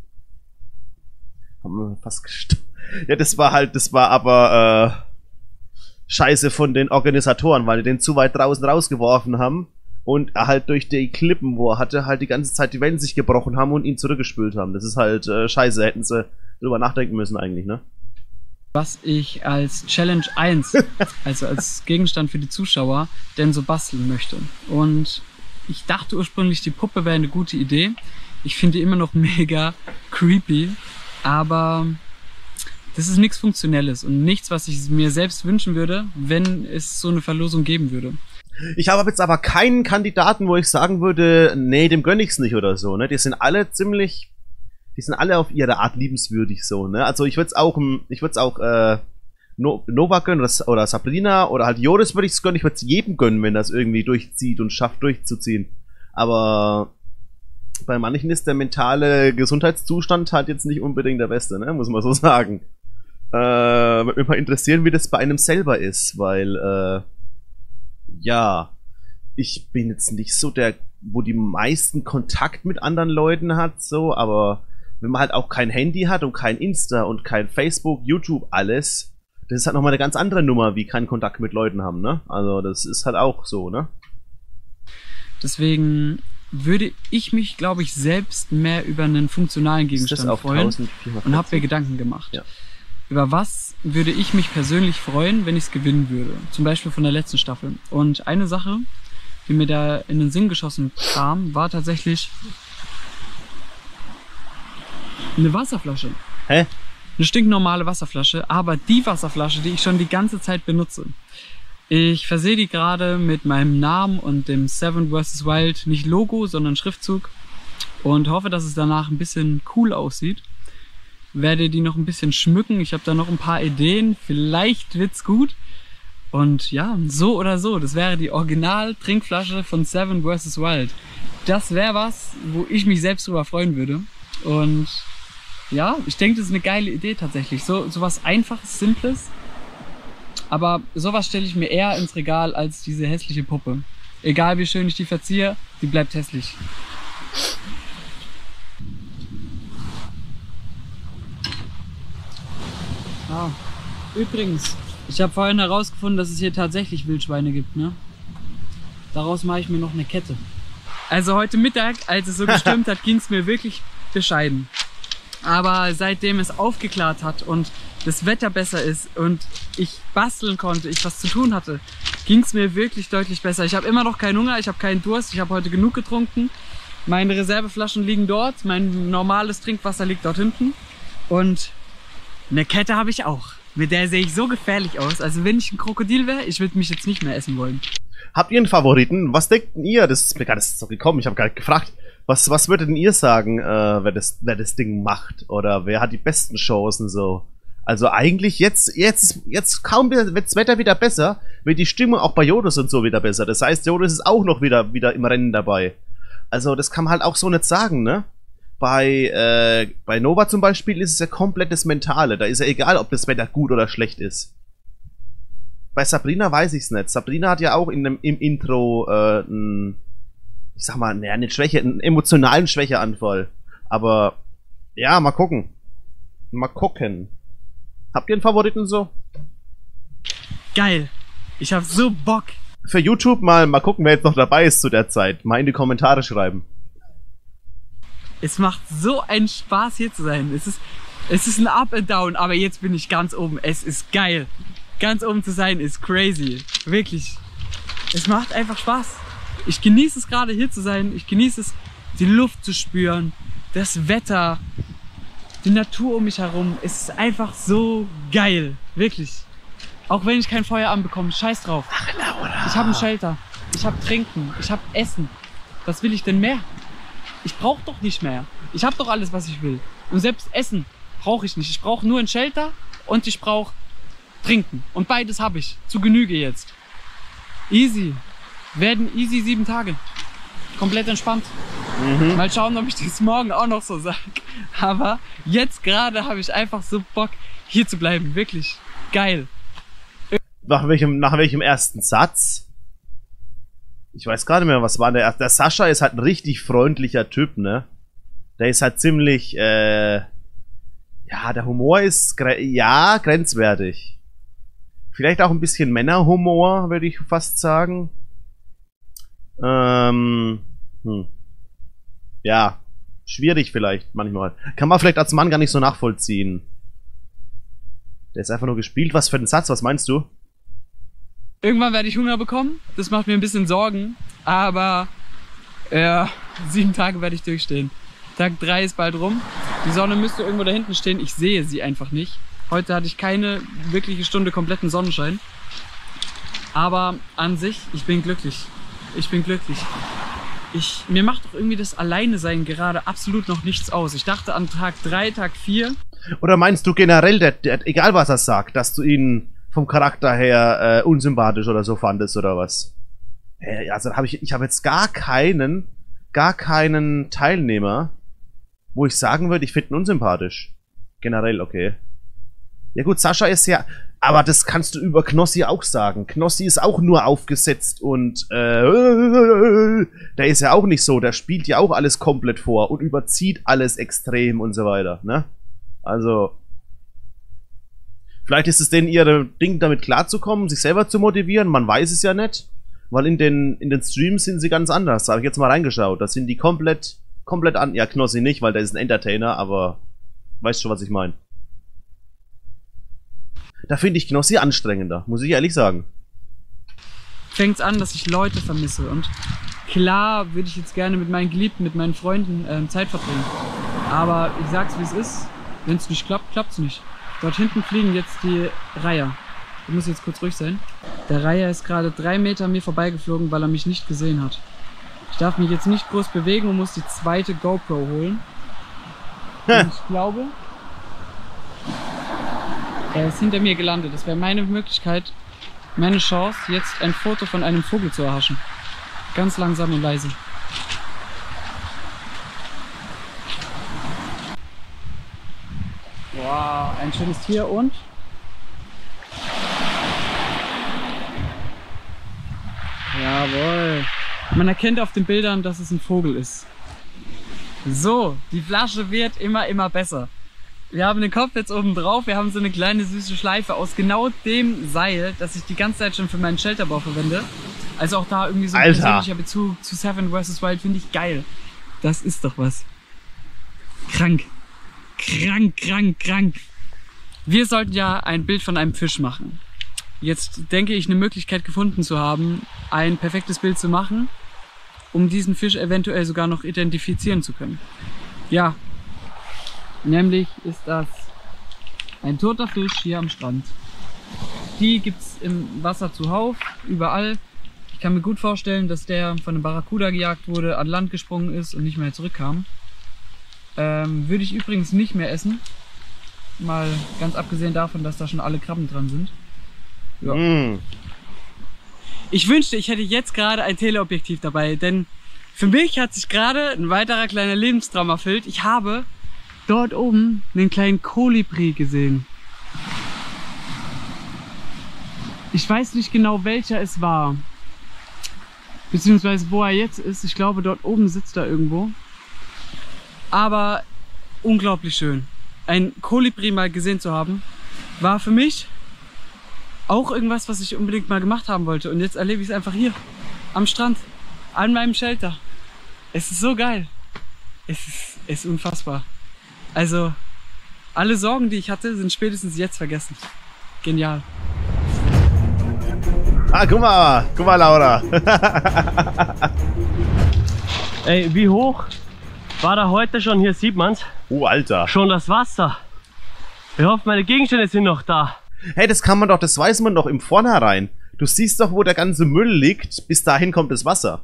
Haben wir fast gestimmt. Ja, das war halt, das war aber äh, Scheiße von den Organisatoren, weil die den zu weit draußen rausgeworfen haben und er halt durch die Klippen, wo er hatte, halt die ganze Zeit die Wände sich gebrochen haben und ihn zurückgespült haben. Das ist halt äh, Scheiße, hätten sie drüber nachdenken müssen eigentlich, ne? Was ich als Challenge eins, also als Gegenstand für die Zuschauer, denn so basteln möchte. Und ich dachte ursprünglich, die Puppe wäre eine gute Idee. Ich finde die immer noch mega creepy, aber das ist nichts Funktionelles und nichts, was ich mir selbst wünschen würde, wenn es so eine Verlosung geben würde. Ich habe jetzt aber keinen Kandidaten, wo ich sagen würde, nee, dem gönn ich's nicht oder so, ne? Die sind alle ziemlich, die sind alle auf ihre Art liebenswürdig so, ne? Also ich würde es auch, ich würde es auch äh, no Nova gönnen oder, oder Sabrina oder halt Joris würde ich es gönnen. Ich würde es jedem gönnen, wenn das irgendwie durchzieht und schafft durchzuziehen. Aber bei manchen ist der mentale Gesundheitszustand halt jetzt nicht unbedingt der beste, ne? Muss man so sagen. Äh, würde mich mal interessieren, wie das bei einem selber ist, weil äh, ja, ich bin jetzt nicht so der, wo die meisten Kontakt mit anderen Leuten hat, so, aber wenn man halt auch kein Handy hat und kein Insta und kein Facebook, YouTube, alles, das ist halt nochmal eine ganz andere Nummer, wie keinen Kontakt mit Leuten haben, ne? Also das ist halt auch so, ne? Deswegen würde ich mich, glaube ich, selbst mehr über einen funktionalen Gegenstand freuen und habe mir Gedanken gemacht. Ja. Über was würde ich mich persönlich freuen, wenn ich es gewinnen würde? Zum Beispiel von der letzten Staffel. Und eine Sache, die mir da in den Sinn geschossen kam, war tatsächlich eine Wasserflasche. Hä? Eine stinknormale Wasserflasche, aber die Wasserflasche, die ich schon die ganze Zeit benutze. Ich versehe die gerade mit meinem Namen und dem Seven versus. Wild, nicht Logo, sondern Schriftzug. Und hoffe, dass es danach ein bisschen cool aussieht. Werde die noch ein bisschen schmücken. Ich habe da noch ein paar Ideen. Vielleicht wird's gut. Und ja, so oder so, das wäre die Original-Trinkflasche von Seven versus. Wild. Das wäre was, wo ich mich selbst drüber freuen würde. Und ja, ich denke, das ist eine geile Idee tatsächlich. So, so was Einfaches, Simples. Aber sowas stelle ich mir eher ins Regal als diese hässliche Puppe. Egal wie schön ich die verziehe, die bleibt hässlich. Ah, übrigens, ich habe vorhin herausgefunden, dass es hier tatsächlich Wildschweine gibt, ne? Daraus mache ich mir noch eine Kette. Also heute Mittag, als es so gestürmt hat, ging es mir wirklich bescheiden. Aber seitdem es aufgeklärt hat und das Wetter besser ist und ich basteln konnte, ich was zu tun hatte, ging es mir wirklich deutlich besser. Ich habe immer noch keinen Hunger, ich habe keinen Durst, ich habe heute genug getrunken. Meine Reserveflaschen liegen dort, mein normales Trinkwasser liegt dort hinten. Und eine Kette habe ich auch. Mit der sehe ich so gefährlich aus. Also wenn ich ein Krokodil wäre, ich würde mich jetzt nicht mehr essen wollen. Habt ihr einen Favoriten? Was denkt ihr? Das ist mir gerade so gekommen, ich habe gerade gefragt. Was, was würdet denn ihr sagen, äh, wer, das, wer das Ding macht? Oder wer hat die besten Chancen so? Also eigentlich jetzt, jetzt, jetzt kaum wird das Wetter wieder besser, wird die Stimmung auch bei Jodos und so wieder besser. Das heißt, Jodos ist auch noch wieder, wieder im Rennen dabei. Also das kann man halt auch so nicht sagen, ne? Bei, äh, bei Nova zum Beispiel ist es ja komplett das Mentale. Da ist ja egal, ob das Wetter gut oder schlecht ist. Bei Sabrina weiß ich es nicht. Sabrina hat ja auch in dem, im Intro äh, ein, ich sag mal, naja, eine Schwäche, einen emotionalen Schwächeanfall. Aber ja, mal gucken. Mal gucken. Habt ihr einen Favoriten so? Geil. Ich hab so Bock. Für YouTube mal, mal gucken, wer jetzt noch dabei ist zu der Zeit. Mal in die Kommentare schreiben. Es macht so einen Spaß hier zu sein. Es ist, es ist ein Up and Down, aber jetzt bin ich ganz oben. Es ist geil. Ganz oben zu sein ist crazy. Wirklich. Es macht einfach Spaß. Ich genieße es gerade hier zu sein. Ich genieße es, die Luft zu spüren, das Wetter, die Natur um mich herum. Es ist einfach so geil. Wirklich. Auch wenn ich kein Feuer anbekomme. Scheiß drauf. Ich habe ein Shelter. Ich habe Trinken. Ich habe Essen. Was will ich denn mehr? Ich brauche doch nicht mehr. Ich habe doch alles, was ich will. Und selbst Essen brauche ich nicht. Ich brauche nur ein Shelter und ich brauche Trinken. Und beides habe ich. Zu Genüge jetzt. Easy. Werden easy sieben Tage. Komplett entspannt. Mhm. Mal schauen, ob ich das morgen auch noch so sage. Aber jetzt gerade habe ich einfach so Bock, hier zu bleiben. Wirklich geil. Nach welchem, nach welchem ersten Satz? Ich weiß gar nicht mehr, was war der erste. Der Sascha ist halt ein richtig freundlicher Typ, ne? Der ist halt ziemlich, äh, ja, der Humor ist, ja, grenzwertig. Vielleicht auch ein bisschen Männerhumor, würde ich fast sagen. Ähm, hm. Ja, schwierig vielleicht manchmal. Kann man vielleicht als Mann gar nicht so nachvollziehen. Der ist einfach nur gespielt. Was für ein Satz, was meinst du? Irgendwann werde ich Hunger bekommen. Das macht mir ein bisschen Sorgen. Aber ja, sieben Tage werde ich durchstehen. Tag drei ist bald rum. Die Sonne müsste irgendwo da hinten stehen. Ich sehe sie einfach nicht. Heute hatte ich keine wirkliche Stunde kompletten Sonnenschein. Aber an sich, ich bin glücklich. Ich bin glücklich. Ich, mir macht doch irgendwie das Alleine-Sein gerade absolut noch nichts aus. Ich dachte an Tag drei, Tag vier. Oder meinst du generell, der, der, egal was er sagt, dass du ihn vom Charakter her äh, unsympathisch oder so fandest oder was? Äh, also hab ich, ich habe jetzt gar keinen, gar keinen Teilnehmer, wo ich sagen würde, ich finde ihn unsympathisch. Generell, okay. Ja gut, Sascha ist ja, aber das kannst du über Knossi auch sagen. Knossi ist auch nur aufgesetzt und äh, der ist ja auch nicht so, der spielt ja auch alles komplett vor und überzieht alles extrem und so weiter, ne? Also, vielleicht ist es denen ihr Ding, damit klarzukommen, sich selber zu motivieren, man weiß es ja nicht, weil in den, in den Streams sind sie ganz anders, da habe ich jetzt mal reingeschaut, da sind die komplett, komplett an, ja Knossi nicht, weil der ist ein Entertainer, aber weißt schon, was ich meine. Da finde ich Knossi anstrengender, muss ich ehrlich sagen. Fängt's an, dass ich Leute vermisse und klar würde ich jetzt gerne mit meinen Geliebten, mit meinen Freunden ähm, Zeit verbringen. Aber ich sag's wie es ist, Wenn es nicht klappt, klappt es nicht. Dort hinten fliegen jetzt die Reiher. Ich muss jetzt kurz ruhig sein. Der Reiher ist gerade drei Meter an mir vorbeigeflogen, weil er mich nicht gesehen hat. Ich darf mich jetzt nicht groß bewegen und muss die zweite GoPro holen. Und ich glaube, er ist hinter mir gelandet. Das wäre meine Möglichkeit, meine Chance, jetzt ein Foto von einem Vogel zu erhaschen. Ganz langsam und leise. Wow, ein schönes Tier und jawohl. Man erkennt auf den Bildern, dass es ein Vogel ist. So, die Flasche wird immer, immer besser. Wir haben den Kopf jetzt oben drauf. Wir haben so eine kleine süße Schleife aus genau dem Seil, das ich die ganze Zeit schon für meinen Shelterbau verwende. Also auch da irgendwie so ein Alter. persönlicher Bezug zu Seven versus. Wild finde ich geil. Das ist doch was. Krank. Krank, krank, krank. Wir sollten ja ein Bild von einem Fisch machen. Jetzt denke ich, eine Möglichkeit gefunden zu haben, ein perfektes Bild zu machen, um diesen Fisch eventuell sogar noch identifizieren zu können. Ja, nämlich ist das ein toter Fisch hier am Strand. Die gibt es im Wasser zuhauf, überall. Ich kann mir gut vorstellen, dass der von einem Barracuda gejagt wurde, an Land gesprungen ist und nicht mehr zurückkam. Ähm, würde ich übrigens nicht mehr essen. Mal ganz abgesehen davon, dass da schon alle Krabben dran sind. Ja. Mm. Ich wünschte, ich hätte jetzt gerade ein Teleobjektiv dabei, denn für mich hat sich gerade ein weiterer kleiner Lebenstraum erfüllt. Ich habe dort oben einen kleinen Kolibri gesehen. Ich weiß nicht genau, welcher es war, beziehungsweise wo er jetzt ist. Ich glaube, dort oben sitzt er irgendwo. Aber unglaublich schön. Ein Kolibri mal gesehen zu haben, war für mich auch irgendwas, was ich unbedingt mal gemacht haben wollte. Und jetzt erlebe ich es einfach hier, am Strand, an meinem Shelter. Es ist so geil. Es ist, es ist unfassbar. Also, alle Sorgen, die ich hatte, sind spätestens jetzt vergessen. Genial. Ah, guck mal, guck mal, Laura. Ey, wie hoch war da heute schon? Hier sieht man's. Oh, Alter. Schon das Wasser. Ich hoffe, meine Gegenstände sind noch da. Hey, das kann man doch, das weiß man doch im Vornherein. Du siehst doch, wo der ganze Müll liegt. Bis dahin kommt das Wasser.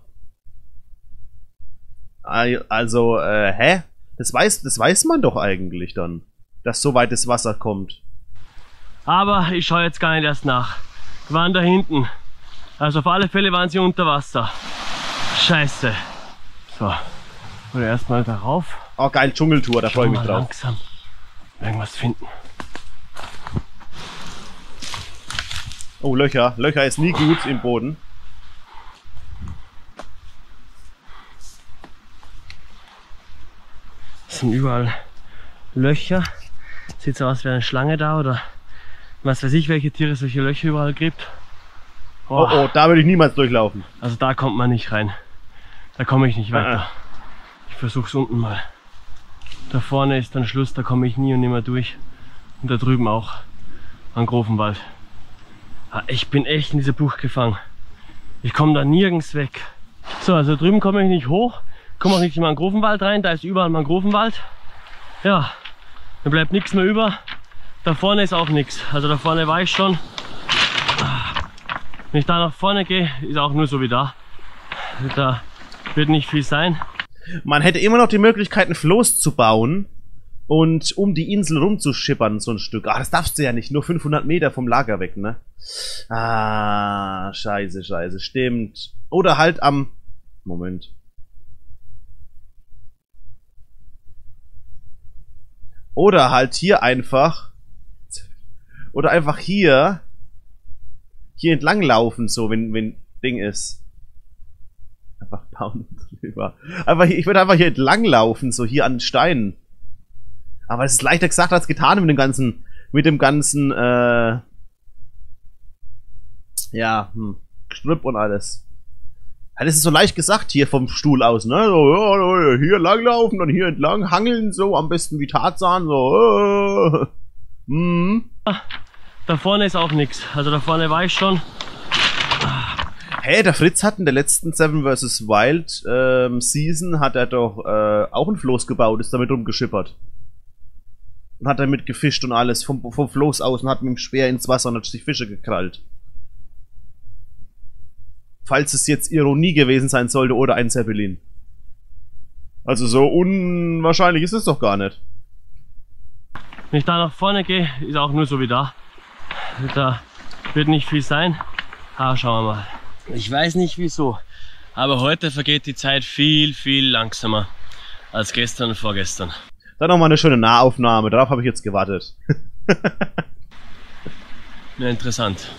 Also, äh, hä? Das weiß, das weiß man doch eigentlich dann, dass so weit das Wasser kommt. Aber ich schaue jetzt gar nicht erst nach. Die waren da hinten. Also auf alle Fälle waren sie unter Wasser. Scheiße. So. Oder erstmal darauf. Oh, geil, Dschungeltour, da freue ich mich drauf. Langsam irgendwas finden. Oh, Löcher. Löcher ist nie gut im Boden. Es sind überall Löcher. Sieht so aus wie eine Schlange da oder was weiß ich, welche Tiere solche Löcher überall gibt. Oh, oh, oh, da würde ich niemals durchlaufen. Also da kommt man nicht rein. Da komme ich nicht weiter. Ah. Ich versuche es unten mal. Da vorne ist dann Schluss, da komme ich nie und nimmer durch. Und da drüben auch. Mangrovenwald. Ah, ich bin echt in dieser Bucht gefangen. Ich komme da nirgends weg. So, also drüben komme ich nicht hoch. Komme auch nicht in den Mangrovenwald rein. Da ist überall Mangrovenwald. Ja, da bleibt nichts mehr über. Da vorne ist auch nichts. Also da vorne war ich schon. Wenn ich da nach vorne gehe, ist auch nur so wie da. Da wird nicht viel sein. Man hätte immer noch die Möglichkeit, ein Floß zu bauen und um die Insel rumzuschippern, so ein Stück. Ah, das darfst du ja nicht, nur fünfhundert Meter vom Lager weg, ne? Ah, scheiße, scheiße, stimmt. Oder halt am... Moment. Oder halt hier einfach... Oder einfach hier... Hier entlang laufen, so, wenn, wenn Ding ist. Einfach bauen drüber. Einfach hier, ich würde einfach hier entlang laufen, so hier an den Steinen. Aber es ist leichter gesagt als getan mit dem ganzen, mit dem ganzen, äh, ja, hm, Gestrüpp und alles. Ja, das ist so leicht gesagt hier vom Stuhl aus, ne? So, ja, hier langlaufen und hier entlang hangeln, so, am besten wie Tarzan, so, äh, hm. Da vorne ist auch nichts. Also da vorne war ich schon. Hey, der Fritz hat in der letzten Seven versus. Wild ähm, Season hat er doch äh, auch ein Floß gebaut, ist damit rumgeschippert. und hat damit gefischt und alles vom, vom Floß aus und hat mit dem Speer ins Wasser und hat sich Fische gekrallt. Falls es jetzt Ironie gewesen sein sollte oder ein Zeppelin. Also so unwahrscheinlich ist es doch gar nicht. Wenn ich da nach vorne gehe, ist auch nur so wie da. Da wird nicht viel sein. Aber schauen wir mal. Ich weiß nicht wieso, aber heute vergeht die Zeit viel, viel langsamer als gestern und vorgestern. Dann nochmal eine schöne Nahaufnahme, darauf habe ich jetzt gewartet. Ja, interessant.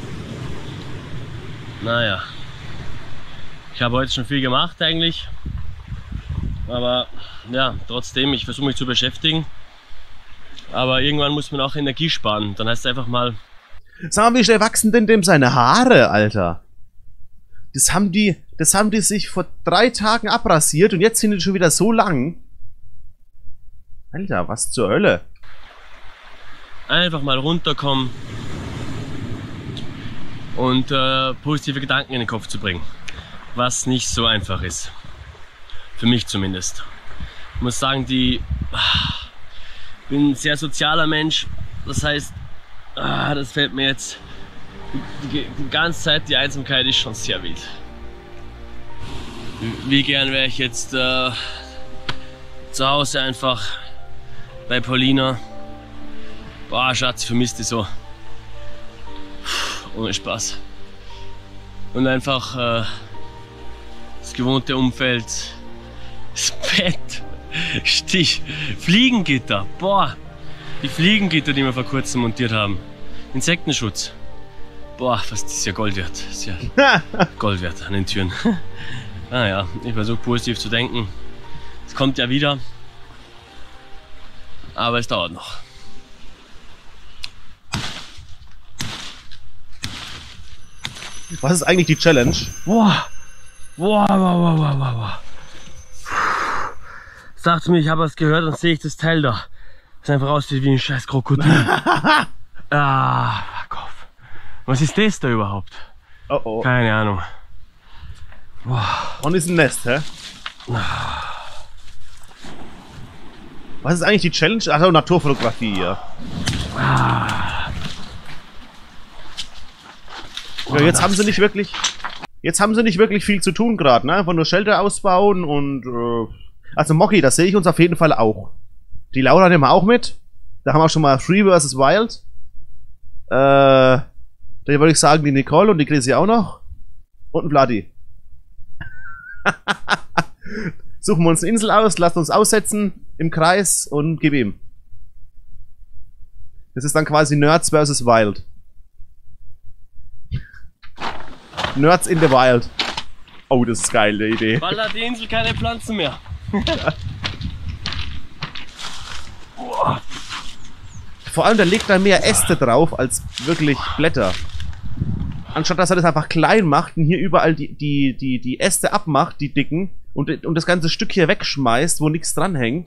Naja. Ich habe heute schon viel gemacht eigentlich. Aber ja, trotzdem, ich versuche mich zu beschäftigen. Aber irgendwann muss man auch Energie sparen. Dann heißt es einfach mal... Sag mal, wie schnell wachsen denn dem seine Haare, Alter? Das haben die, das haben die sich vor drei Tagen abrasiert und jetzt sind die schon wieder so lang. Alter, was zur Hölle? Einfach mal runterkommen und äh, positive Gedanken in den Kopf zu bringen. Was nicht so einfach ist. Für mich zumindest. Ich muss sagen, die... Ich bin ein sehr sozialer Mensch. Das heißt, ah, das fällt mir jetzt... Die, die ganze Zeit, die Einsamkeit ist schon sehr wild. Wie gern wäre ich jetzt äh, zu Hause einfach bei Paulina. Boah, Schatz, ich vermisse dich so. Ohne Spaß. Und einfach äh, das gewohnte Umfeld, das Bett, Stich, Fliegengitter. Boah, die Fliegengitter, die wir vor kurzem montiert haben. Insektenschutz. Boah, was ist ja Gold wert. Ist ja Gold wert an den Türen. Naja, ich versuche positiv zu denken. Es kommt ja wieder. Aber es dauert noch. Was ist eigentlich die Challenge? Boah, boah, boah, boah, boah, boah, boah. Sagt mir, ich habe was gehört und sehe ich das Teil da. Das einfach aussieht wie ein scheiß Krokodil. Ah, fuck off. Was ist das da überhaupt? Oh oh. Keine Ahnung. Boah. Und ist ein Nest, hä? Was ist eigentlich die Challenge? Ach, Naturfotografie, ja. Ah. Ja, jetzt haben sie nicht wirklich. Jetzt haben sie nicht wirklich viel zu tun gerade, ne? Einfach nur Shelter ausbauen und. Äh, also Mocky, das sehe ich uns auf jeden Fall auch. Die Laura nehmen wir auch mit. Da haben wir schon mal Free versus Wild. Äh, da würde ich sagen, die Nicole und die Chrissy auch noch. Und ein Bloody. Suchen wir uns eine Insel aus, lassen uns aussetzen im Kreis und gib ihm. Das ist dann quasi Nerds versus Wild. Nerds in the Wild. Oh, das ist geil, die Idee. Bald hat die Insel keine Pflanzen mehr. Vor allem, da legt er mehr Äste drauf als wirklich Blätter. Anstatt dass er das einfach klein macht und hier überall die, die, die, die Äste abmacht, die dicken, und, und das ganze Stück hier wegschmeißt, wo nichts dran hängt.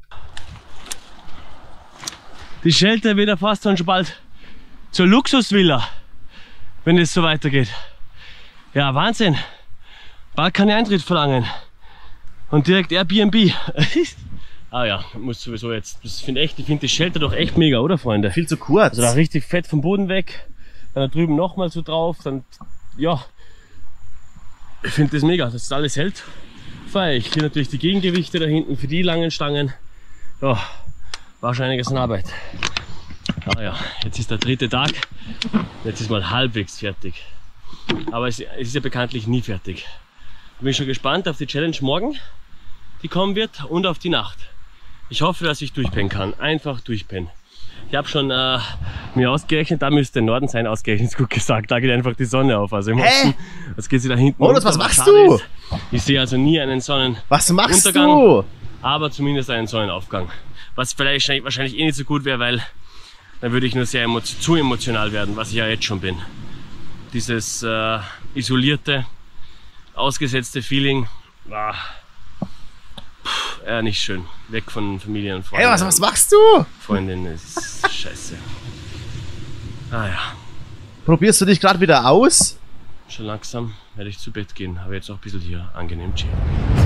Die Shelter wird ja fast schon bald zur Luxusvilla, wenn es so weitergeht. Ja, Wahnsinn. Bald kann ich Eintritt verlangen. Und direkt Airbnb. Ah ja, muss sowieso jetzt. Das finde echt, ich finde das Shelter doch echt mega, oder Freunde? Viel zu kurz. Also da richtig fett vom Boden weg. Dann da drüben nochmal so drauf. Dann, ja. Ich finde das mega, dass das alles hält. Feier ich. Hier natürlich die Gegengewichte da hinten für die langen Stangen. Ja, wahrscheinlich ist eine Arbeit. Ah ja, jetzt ist der dritte Tag. Jetzt ist mal halbwegs fertig. Aber es, es ist ja bekanntlich nie fertig. Ich bin schon gespannt auf die Challenge morgen, die kommen wird, und auf die Nacht. Ich hoffe, dass ich durchpennen kann. Einfach durchpennen. Ich habe schon äh, mir ausgerechnet, da müsste Norden sein, ausgerechnet, gut gesagt. Da geht einfach die Sonne auf. Also im Osten, was geht sie da hinten? Modus, was machst du? Ist, ich sehe also nie einen Sonnenuntergang. Was machst du? Aber zumindest einen Sonnenaufgang. Was vielleicht wahrscheinlich eh nicht so gut wäre, weil dann würde ich nur sehr emo zu emotional werden, was ich ja jetzt schon bin. Dieses äh, isolierte, ausgesetzte Feeling, ah, pff, ja, nicht schön. Weg von Familie und Freunden. Hey, was, was machst du? Freundin, das ist scheiße. Ah ja. Probierst du dich gerade wieder aus? Schon langsam werde ich zu Bett gehen, aber jetzt auch ein bisschen hier angenehm chillen.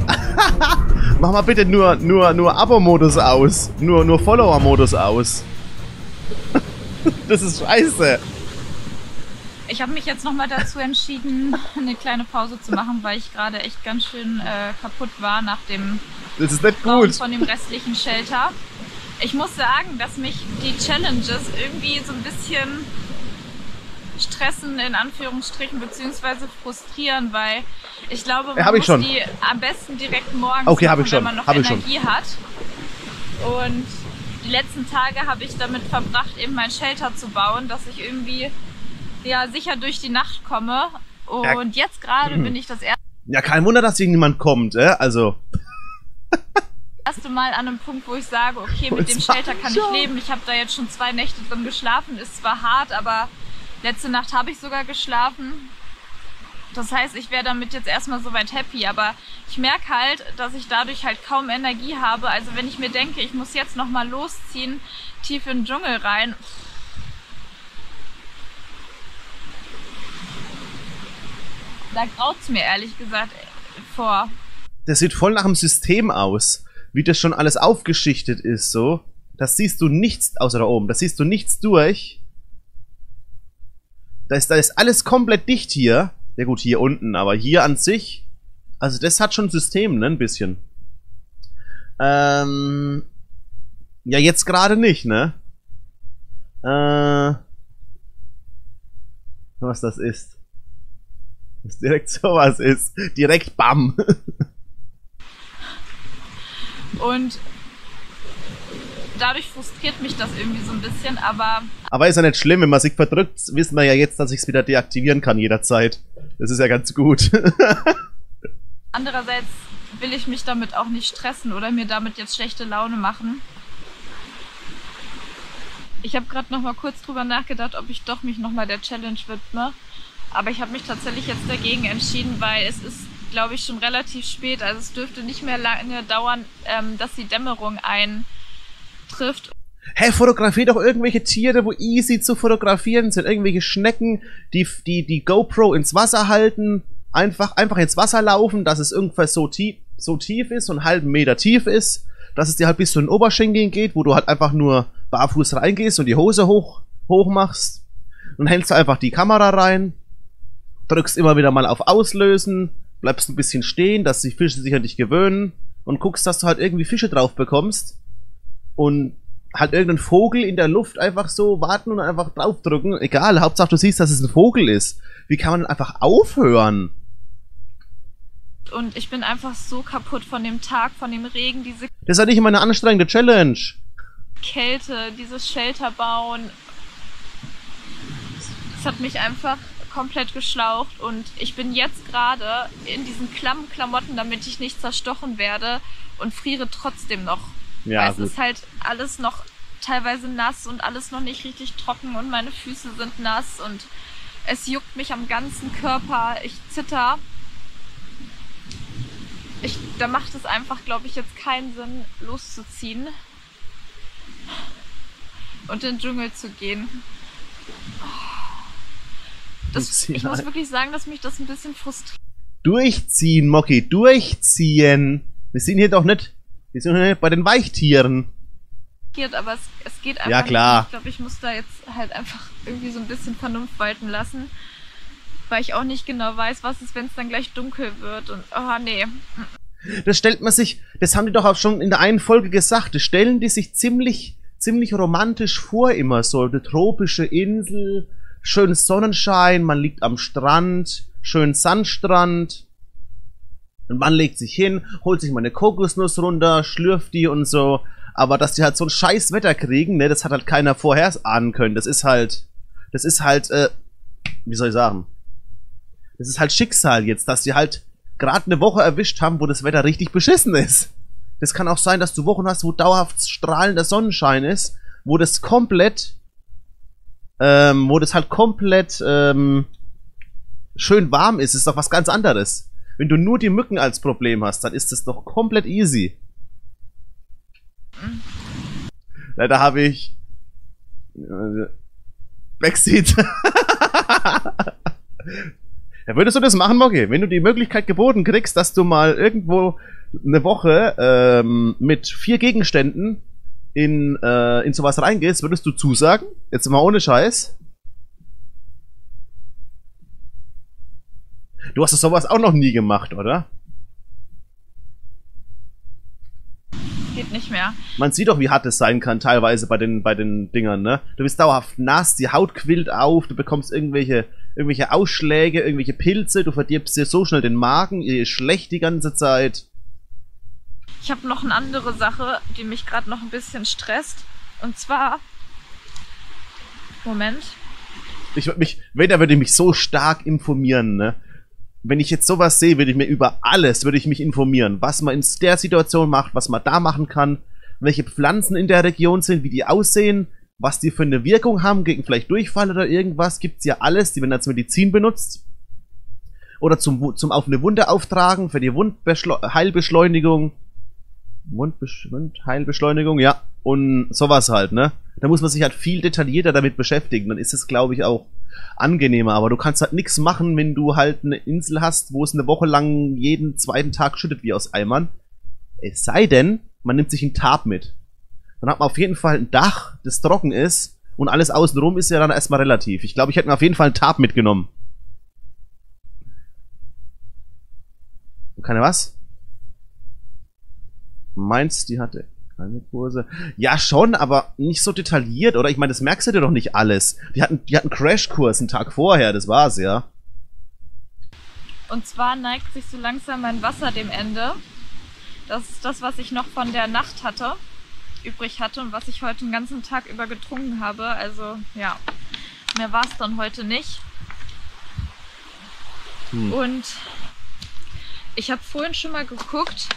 Mach mal bitte nur, nur, nur Abo-Modus aus. Nur, nur Follower-Modus aus. Das ist scheiße. Ich habe mich jetzt nochmal dazu entschieden, eine kleine Pause zu machen, weil ich gerade echt ganz schön äh, kaputt war nach dem das ist nicht Raum gut. von dem restlichen Shelter. Ich muss sagen, dass mich die Challenges irgendwie so ein bisschen stressen, in Anführungsstrichen, beziehungsweise frustrieren, weil ich glaube, man ja, hab ich muss schon. die am besten direkt morgens okay, machen, hab ich schon. wenn man noch hab Energie hat. Und die letzten Tage habe ich damit verbracht, eben mein Shelter zu bauen, dass ich irgendwie ja sicher durch die Nacht komme. Und ja. jetzt gerade bin ich das erste Ja, kein Wunder, dass irgendjemand kommt, äh? Also. erste Mal an einem Punkt, wo ich sage, okay, mit dem Shelter kann ich leben. Ich habe da jetzt schon zwei Nächte drin geschlafen. Ist zwar hart, aber letzte Nacht habe ich sogar geschlafen. Das heißt, ich wäre damit jetzt erstmal soweit happy. Aber ich merke halt, dass ich dadurch halt kaum Energie habe. Also wenn ich mir denke, ich muss jetzt nochmal losziehen, tief in den Dschungel rein. Da graut es mir ehrlich gesagt vor. Das sieht voll nach einem System aus. Wie das schon alles aufgeschichtet ist, so. Das siehst du nichts, außer da oben, das siehst du nichts durch. Da ist, da ist alles komplett dicht hier. Ja gut, hier unten, aber hier an sich. Also das hat schon ein System, ne, ein bisschen. Ähm. Ja, jetzt gerade nicht, ne? Äh. Was das ist. Was direkt sowas ist. Direkt bam. Und dadurch frustriert mich das irgendwie so ein bisschen, aber... Aber ist ja nicht schlimm, wenn man sich verdrückt, wissen wir ja jetzt, dass ich es wieder deaktivieren kann jederzeit. Das ist ja ganz gut. Andererseits will ich mich damit auch nicht stressen oder mir damit jetzt schlechte Laune machen. Ich habe gerade noch mal kurz drüber nachgedacht, ob ich doch mich noch mal der Challenge widme. Aber ich habe mich tatsächlich jetzt dagegen entschieden, weil es ist, glaube ich, schon relativ spät. Also es dürfte nicht mehr lange dauern, ähm, dass die Dämmerung eintrifft. Hä, hey, fotografier doch irgendwelche Tiere, wo easy zu fotografieren sind. Irgendwelche Schnecken, die die, die GoPro ins Wasser halten. Einfach, einfach ins Wasser laufen, dass es ungefähr so tief, so tief ist, so einen halben Meter tief ist. Dass es dir halt bis zu den Oberschenkeln geht, wo du halt einfach nur barfuß reingehst und die Hose hoch, hoch machst. Und hältst du einfach die Kamera rein. Drückst immer wieder mal auf Auslösen, bleibst ein bisschen stehen, dass die Fische sich an dich gewöhnen und guckst, dass du halt irgendwie Fische drauf bekommst und halt irgendeinen Vogel in der Luft einfach so warten und einfach draufdrücken. Egal, Hauptsache du siehst, dass es ein Vogel ist. Wie kann man denn einfach aufhören? Und ich bin einfach so kaputt von dem Tag, von dem Regen, diese Das ist ja nicht immer eine anstrengende Challenge. Kälte, dieses Shelter bauen. Das hat mich einfach komplett geschlaucht und ich bin jetzt gerade in diesen klammen Klamotten, damit ich nicht zerstochen werde und friere trotzdem noch. Ja, weil es gut. ist halt alles noch teilweise nass und alles noch nicht richtig trocken und meine Füße sind nass und es juckt mich am ganzen Körper, ich zitter. Ich, da macht es einfach, glaube ich, jetzt keinen Sinn, loszuziehen und in den Dschungel zu gehen. Das, ich muss wirklich sagen, dass mich das ein bisschen frustriert. Durchziehen, Moki, durchziehen. Wir sind hier doch nicht, wir sind hier nicht bei den Weichtieren. Aber es, es geht einfach ja, klar. nicht. Ich glaube, ich muss da jetzt halt einfach irgendwie so ein bisschen Vernunft walten lassen. Weil ich auch nicht genau weiß, was ist, wenn es dann gleich dunkel wird. Und oh nee. Das stellt man sich, das haben die doch auch schon in der einen Folge gesagt, das stellen die sich ziemlich, ziemlich romantisch vor immer so. Eine tropische Insel, schön Sonnenschein, man liegt am Strand, schön Sandstrand. Und man legt sich hin, holt sich mal eine Kokosnuss runter, schlürft die und so. Aber dass die halt so ein scheiß Wetter kriegen, ne, das hat halt keiner vorher ahnen können. Das ist halt, das ist halt, äh, wie soll ich sagen? Das ist halt Schicksal jetzt, dass die halt gerade eine Woche erwischt haben, wo das Wetter richtig beschissen ist. Das kann auch sein, dass du Wochen hast, wo dauerhaft strahlender Sonnenschein ist, wo das komplett, ähm, wo das halt komplett ähm, schön warm ist. Das ist doch was ganz anderes. Wenn du nur die Mücken als Problem hast, dann ist das doch komplett easy. Leider habe ich äh, Backseat. Ja, würdest du das machen, Moggi? Wenn du die Möglichkeit geboten kriegst, dass du mal irgendwo eine Woche ähm, mit vier Gegenständen in, äh, in sowas reingehst, würdest du zusagen? Jetzt mal ohne Scheiß. Du hast sowas auch noch nie gemacht, oder? Geht nicht mehr. Man sieht doch, wie hart es sein kann, teilweise bei den, bei den Dingern, ne? Du bist dauerhaft nass, die Haut quillt auf, du bekommst irgendwelche, irgendwelche Ausschläge, irgendwelche Pilze, du verdirbst dir so schnell den Magen, ihr ist schlecht die ganze Zeit. Ich habe noch eine andere Sache, die mich gerade noch ein bisschen stresst. Und zwar... Moment. Ich würde mich, wenn, dann würde ich mich so stark informieren, ne? Wenn ich jetzt sowas sehe, würde ich mir über alles, würde ich mich informieren, was man in der Situation macht, was man da machen kann, welche Pflanzen in der Region sind, wie die aussehen, was die für eine Wirkung haben gegen vielleicht Durchfall oder irgendwas, gibt's ja alles, die werden als Medizin benutzt. Oder zum, zum auf eine Wunde auftragen, für die Wundheilbeschleunigung. Wundbesch Wundheilbeschleunigung, ja. Und sowas halt, ne? Da muss man sich halt viel detaillierter damit beschäftigen, dann ist es, glaube ich, auch angenehmer, aber du kannst halt nichts machen, wenn du halt eine Insel hast, wo es eine Woche lang jeden zweiten Tag schüttet wie aus Eimern. Es sei denn, man nimmt sich einen Tarp mit. Dann hat man auf jeden Fall ein Dach, das trocken ist und alles außenrum ist ja dann erstmal relativ. Ich glaube, ich hätte mir auf jeden Fall einen Tarp mitgenommen. Keine was? Meinst die hatte keine Kurse? Ja, schon, aber nicht so detailliert, oder? Ich meine, das merkst du dir doch nicht alles. Die hatten, die hatten Crashkurs einen Tag vorher, das war's, ja. Und zwar neigt sich so langsam mein Wasser dem Ende. Das ist das, was ich noch von der Nacht hatte, übrig hatte und was ich heute den ganzen Tag über getrunken habe. Also, ja, mehr war es dann heute nicht. Hm. Und ich habe vorhin schon mal geguckt.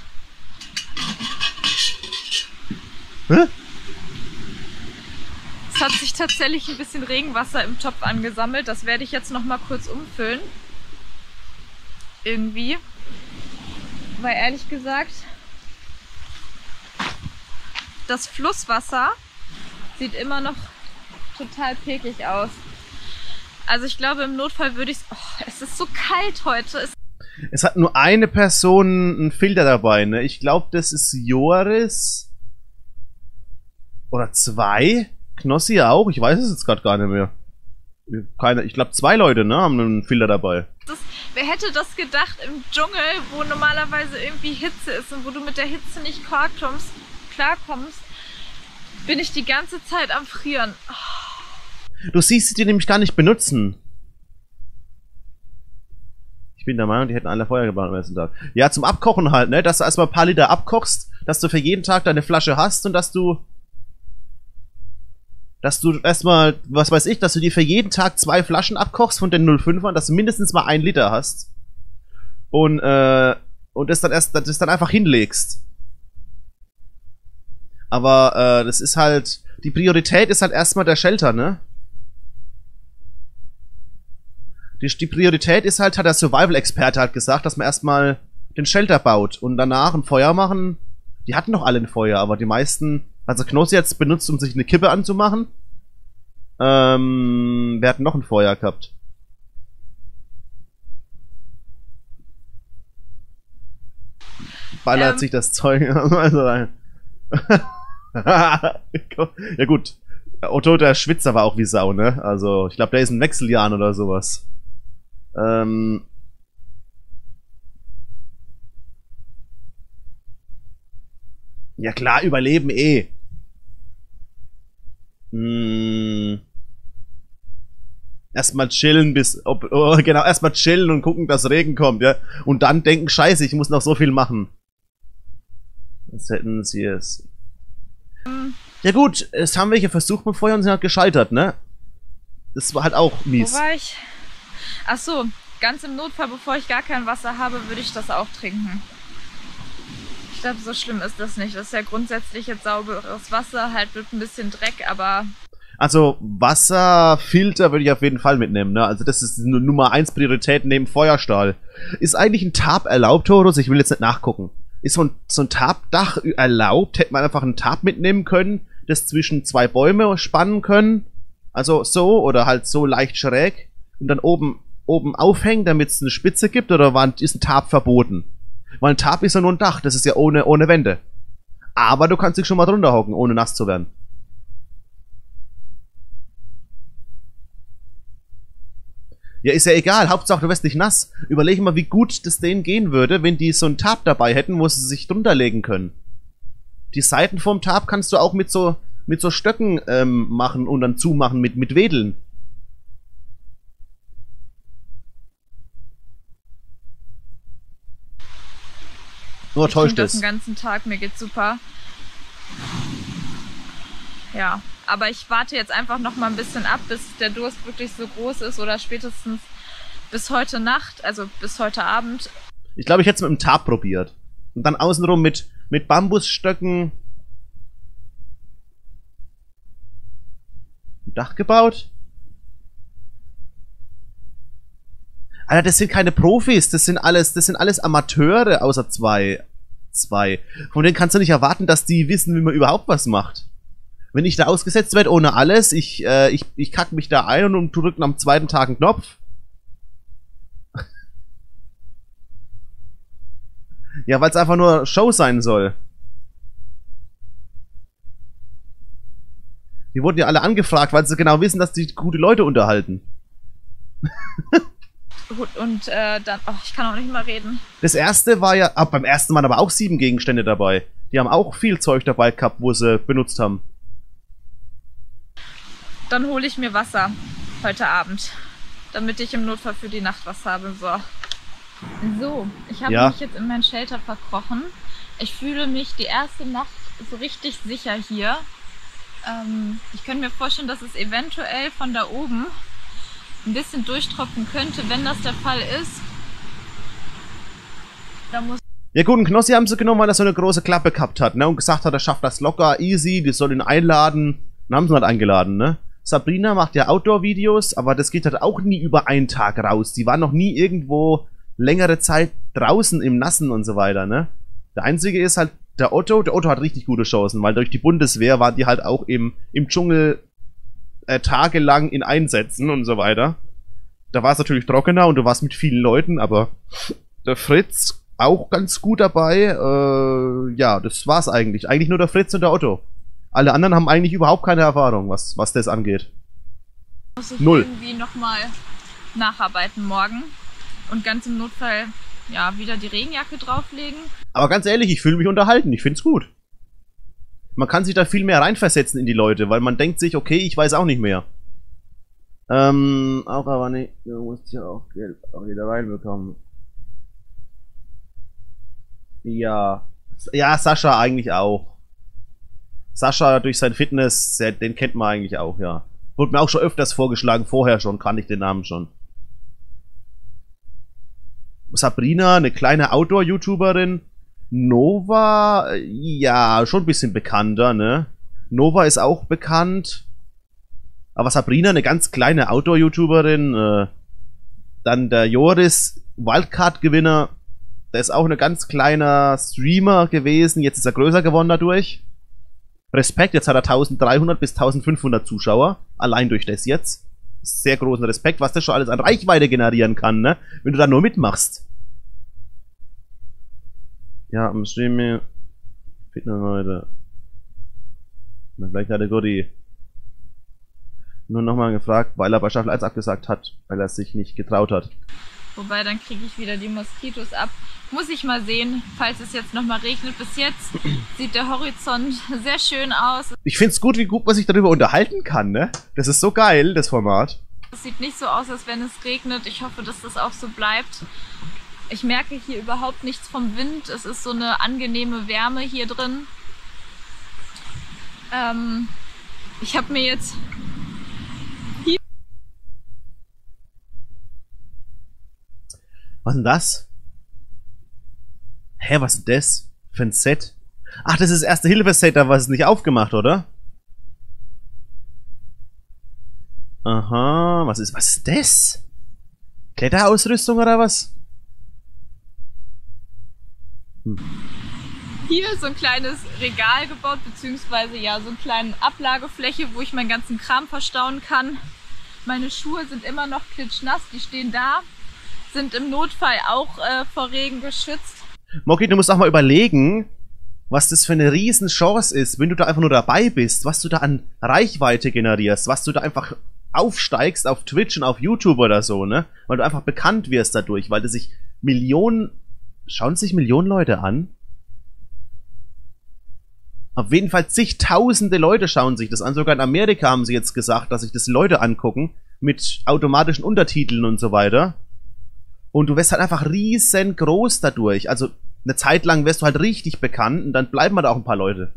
Hä? Es hat sich tatsächlich ein bisschen Regenwasser im Topf angesammelt. Das werde ich jetzt noch mal kurz umfüllen. Irgendwie. Weil ehrlich gesagt, das Flusswasser sieht immer noch total peklig aus. Also ich glaube, im Notfall würde ich es... Oh, es ist so kalt heute. Es, es hat nur eine Person einen Filter dabei, ne? Ich glaube, das ist Joris... Oder zwei? Knossi auch? Ich weiß es jetzt gerade gar nicht mehr. Keine, ich glaube, zwei Leute, ne, haben einen Filter dabei. Das, wer hätte das gedacht im Dschungel, wo normalerweise irgendwie Hitze ist und wo du mit der Hitze nicht klarkommst, klarkommst, bin ich die ganze Zeit am Frieren. Oh. Du siehst sie dir nämlich gar nicht benutzen. Ich bin der Meinung, die hätten alle Feuer gebaut am ersten Tag. Ja, zum Abkochen halt, ne, dass du erstmal ein paar Liter abkochst, dass du für jeden Tag deine Flasche hast und dass du dass du erstmal, was weiß ich, dass du dir für jeden Tag zwei Flaschen abkochst von den null fünfern, dass du mindestens mal ein Liter hast. Und, äh, und das dann erst, das dann einfach hinlegst. Aber, äh, das ist halt, die Priorität ist halt erstmal der Shelter, ne? Die, die Priorität ist halt, hat der Survival-Experte halt gesagt, dass man erstmal den Shelter baut und danach ein Feuer machen. Die hatten doch alle ein Feuer, aber die meisten... Also Knossi hat es benutzt, um sich eine Kippe anzumachen. Ähm, wer hat noch ein Feuer gehabt? Ballert ähm. sich das Zeug. Also, ja gut. Otto, der Schwitzer, war auch wie Sau, ne? Also ich glaube, der ist in Wechseljahren oder sowas. Ähm... Ja klar, überleben eh. Hm. Erstmal chillen bis, ob, oh, genau, erstmal chillen und gucken, dass Regen kommt, ja. Und dann denken, scheiße, ich muss noch so viel machen. Das hätten sie es. Ja gut, es haben welche versucht mit Feuer und sind halt gescheitert, ne? Das war halt auch mies. Wo war ich? Ach so, ganz im Notfall, bevor ich gar kein Wasser habe, würde ich das auch trinken. Ich glaube, so schlimm ist das nicht. Das ist ja grundsätzlich jetzt sauberes Wasser, halt mit ein bisschen Dreck, aber... Also Wasserfilter würde ich auf jeden Fall mitnehmen, ne? Also das ist eine Nummer eins Priorität neben Feuerstahl. Ist eigentlich ein Tarp erlaubt, Horus? Ich will jetzt nicht nachgucken. Ist so ein, so ein Tarpdach erlaubt? Hätte man einfach einen Tarp mitnehmen können, das zwischen zwei Bäume spannen können? Also so, oder halt so leicht schräg und dann oben oben aufhängen, damit es eine Spitze gibt, oder war, ist ein Tarp verboten? Weil ein Tarp ist ja nur ein Dach, das ist ja ohne, ohne Wände. Aber du kannst dich schon mal drunter hocken, ohne nass zu werden. Ja, ist ja egal, Hauptsache du wirst nicht nass. Überleg mal, wie gut das denen gehen würde, wenn die so ein Tarp dabei hätten, wo sie sich drunter legen können. Die Seiten vom Tarp kannst du auch mit so, mit so Stöcken ähm, machen und dann zumachen mit, mit Wedeln. Nur täuscht es. Den ganzen Tag, mir geht's super. Ja, aber ich warte jetzt einfach noch mal ein bisschen ab, bis der Durst wirklich so groß ist oder spätestens bis heute Nacht, also bis heute Abend. Ich glaube, ich hätte es mit dem Tarp probiert. Und dann außenrum mit, mit Bambusstöcken ein Dach gebaut. Alter, das sind keine Profis, das sind alles, das sind alles Amateure, außer zwei. Zwei. Von denen kannst du nicht erwarten, dass die wissen, wie man überhaupt was macht. Wenn ich da ausgesetzt werde ohne alles, ich, äh, ich, ich kack mich da ein und drücke am zweiten Tag einen Knopf. Ja, weil es einfach nur Show sein soll. Die wurden ja alle angefragt, weil sie genau wissen, dass die gute Leute unterhalten. Gut, und äh, dann, oh, ich kann auch nicht mal reden. Das erste war ja, ah, beim ersten waren aber auch sieben Gegenstände dabei. Die haben auch viel Zeug dabei gehabt, wo sie benutzt haben. Dann hole ich mir Wasser heute Abend, damit ich im Notfall für die Nacht was habe. So, so ich habe ja. mich jetzt in mein Shelter verkrochen. Ich fühle mich die erste Nacht so richtig sicher hier. Ähm, ich könnte mir vorstellen, dass es eventuell von da oben ein bisschen durchtropfen könnte, wenn das der Fall ist. Da muss ja gut, einen Knossi haben sie genommen, weil er so eine große Klappe gehabt hat, ne? Und gesagt hat, er schafft das locker, easy, die soll ihn einladen. Dann haben sie ihn halt eingeladen, ne? Sabrina macht ja Outdoor-Videos, aber das geht halt auch nie über einen Tag raus. Die war noch nie irgendwo längere Zeit draußen im Nassen und so weiter, ne? Der einzige ist halt der Otto. Der Otto hat richtig gute Chancen, weil durch die Bundeswehr war die halt auch im, im Dschungel äh, tagelang in Einsätzen und so weiter. Da war es natürlich trockener und du warst mit vielen Leuten, aber der Fritz auch ganz gut dabei. Äh, ja, das war's eigentlich. Eigentlich nur der Fritz und der Otto. Alle anderen haben eigentlich überhaupt keine Erfahrung, was, was das angeht. Muss ich Null. irgendwie nochmal nacharbeiten morgen und ganz im Notfall ja wieder die Regenjacke drauflegen. Aber ganz ehrlich, ich fühle mich unterhalten, ich find's gut. Man kann sich da viel mehr reinversetzen in die Leute, weil man denkt sich, okay, ich weiß auch nicht mehr. Ähm, auch aber nicht, du musst ja auch Geld auch wieder reinbekommen. Ja. Ja, Sascha eigentlich auch. Sascha durch sein Fitness, den kennt man eigentlich auch, ja. Wurde mir auch schon öfters vorgeschlagen, vorher schon, kann ich den Namen schon. Sabrina, eine kleine Outdoor-YouTuberin. Nova, ja, schon ein bisschen bekannter, ne? Nova ist auch bekannt. Aber Sabrina, eine ganz kleine Outdoor-YouTuberin. Äh, dann der Joris, Wildcard-Gewinner. Der ist auch ein ganz kleiner Streamer gewesen. Jetzt ist er größer geworden dadurch. Respekt, jetzt hat er dreizehnhundert bis eintausendfünfhundert Zuschauer. Allein durch das jetzt. Sehr großen Respekt, was das schon alles an Reichweite generieren kann, ne? Wenn du da nur mitmachst. Ja, am Stream Fitness heute. Na, gleich hat der Gotti nur nochmal gefragt, weil er bei Staffel eins abgesagt hat, weil er sich nicht getraut hat. Wobei, dann kriege ich wieder die Moskitos ab. Muss ich mal sehen, falls es jetzt nochmal regnet. Bis jetzt sieht der Horizont sehr schön aus. Ich finde es gut, wie gut man sich darüber unterhalten kann, ne? Das ist so geil, das Format. Es sieht nicht so aus, als wenn es regnet. Ich hoffe, dass das auch so bleibt. Ich merke hier überhaupt nichts vom Wind. Es ist so eine angenehme Wärme hier drin. Ähm, ich habe mir jetzt hier... Was ist denn das? Hä, was ist das? Für ein Set? Ach, das ist das Erste-Hilfe-Set, da war es nicht aufgemacht, oder? Aha, was ist, was ist das? Kletterausrüstung oder was? Hm. Hier so ein kleines Regal gebaut, beziehungsweise ja so eine kleine Ablagefläche, wo ich meinen ganzen Kram verstauen kann. Meine Schuhe sind immer noch klitschnass, die stehen da, sind im Notfall auch äh, vor Regen geschützt. Moki, du musst auch mal überlegen, was das für eine riesen Chance ist, wenn du da einfach nur dabei bist, was du da an Reichweite generierst, was du da einfach aufsteigst auf Twitch und auf YouTube oder so, ne? Weil du einfach bekannt wirst dadurch, weil du sich Millionen, schauen sich Millionen Leute an? Auf jeden Fall zigtausende Leute schauen sich das an, sogar in Amerika haben sie jetzt gesagt, dass sich das Leute angucken, mit automatischen Untertiteln und so weiter. Und du wirst halt einfach riesengroß dadurch, also eine Zeit lang wirst du halt richtig bekannt und dann bleiben halt auch ein paar Leute.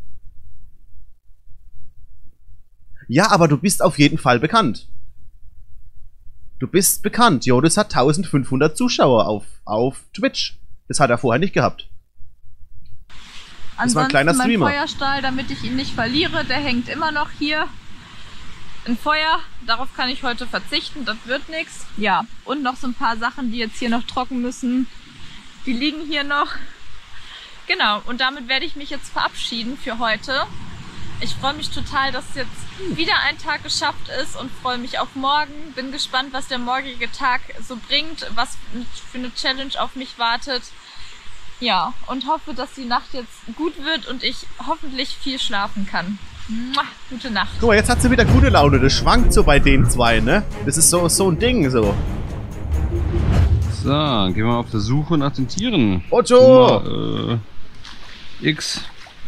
Ja, aber du bist auf jeden Fall bekannt. Du bist bekannt. Joris hat eintausendfünfhundert Zuschauer auf, auf Twitch. Das hat er vorher nicht gehabt. Das war ein kleiner Streamer. Mein Feuerstahl, damit ich ihn nicht verliere, der hängt immer noch hier. Ein Feuer, darauf kann ich heute verzichten, das wird nichts. Ja, und noch so ein paar Sachen, die jetzt hier noch trocken müssen. Die liegen hier noch. Genau, und damit werde ich mich jetzt verabschieden für heute. Ich freue mich total, dass jetzt wieder ein Tag geschafft ist und freue mich auf morgen. Bin gespannt, was der morgige Tag so bringt, was für eine Challenge auf mich wartet. Ja, und hoffe, dass die Nacht jetzt gut wird und ich hoffentlich viel schlafen kann. Mua, gute Nacht. Guck mal, jetzt hat sie wieder gute Laune. Das schwankt so bei den zwei, ne? Das ist so, so ein Ding, so. So, gehen wir mal auf der Suche nach den Tieren. Otto! Mal, äh, X.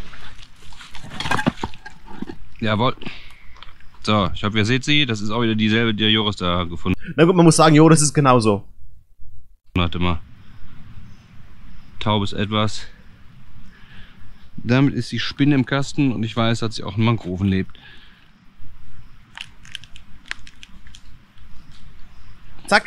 Jawohl. So, ich hoffe, ihr seht sie. Das ist auch wieder dieselbe, die der Joris da gefunden hat. Na gut, man muss sagen, Joris ist genauso. Warte mal. Taubes etwas. Damit ist die Spinne im Kasten und ich weiß, dass sie auch in Mangroven lebt. Zack.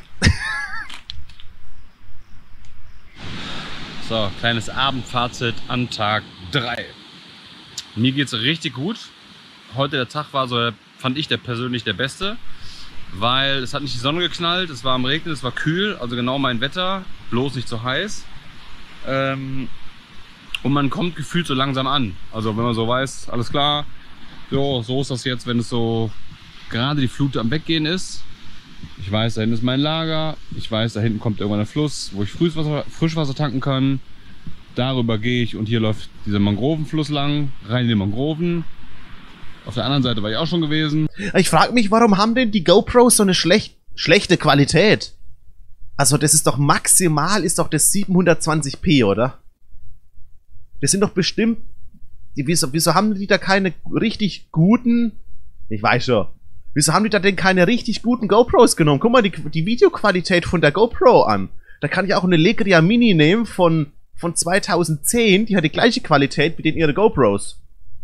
So, kleines Abendfazit an Tag drei. Mir geht's richtig gut. Heute der Tag war so, fand ich der persönlich der beste, weil es hat nicht die Sonne geknallt, es war am Regnen, es war kühl, also genau mein Wetter, bloß nicht zu heiß. Ähm, und man kommt gefühlt so langsam an. Also wenn man so weiß, alles klar, so, so ist das jetzt, wenn es so gerade die Flut am Weggehen ist. Ich weiß, da hinten ist mein Lager, ich weiß, da hinten kommt irgendwann ein Fluss, wo ich Frischwasser, Frischwasser tanken kann. Darüber gehe ich und hier läuft dieser Mangrovenfluss lang, rein in die Mangroven. Auf der anderen Seite war ich auch schon gewesen. Ich frage mich, warum haben denn die GoPros so eine schlecht, schlechte Qualität? Also das ist doch maximal, ist doch das siebenhundertzwanzig p, oder? Das sind doch bestimmt... Die, wieso, wieso haben die da keine richtig guten... Ich weiß schon. Wieso haben die da denn keine richtig guten GoPros genommen? Guck mal die, die Videoqualität von der GoPro an. Da kann ich auch eine Legria Mini nehmen von, von zweitausendzehn. Die hat die gleiche Qualität wie den ihre GoPros.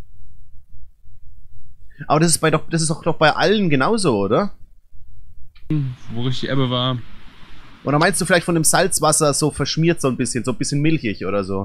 Aber das ist, bei doch, das ist doch, doch bei allen genauso, oder? Wo richtig Ebbe war. Oder meinst du vielleicht von dem Salzwasser so verschmiert so ein bisschen, so ein bisschen milchig oder so?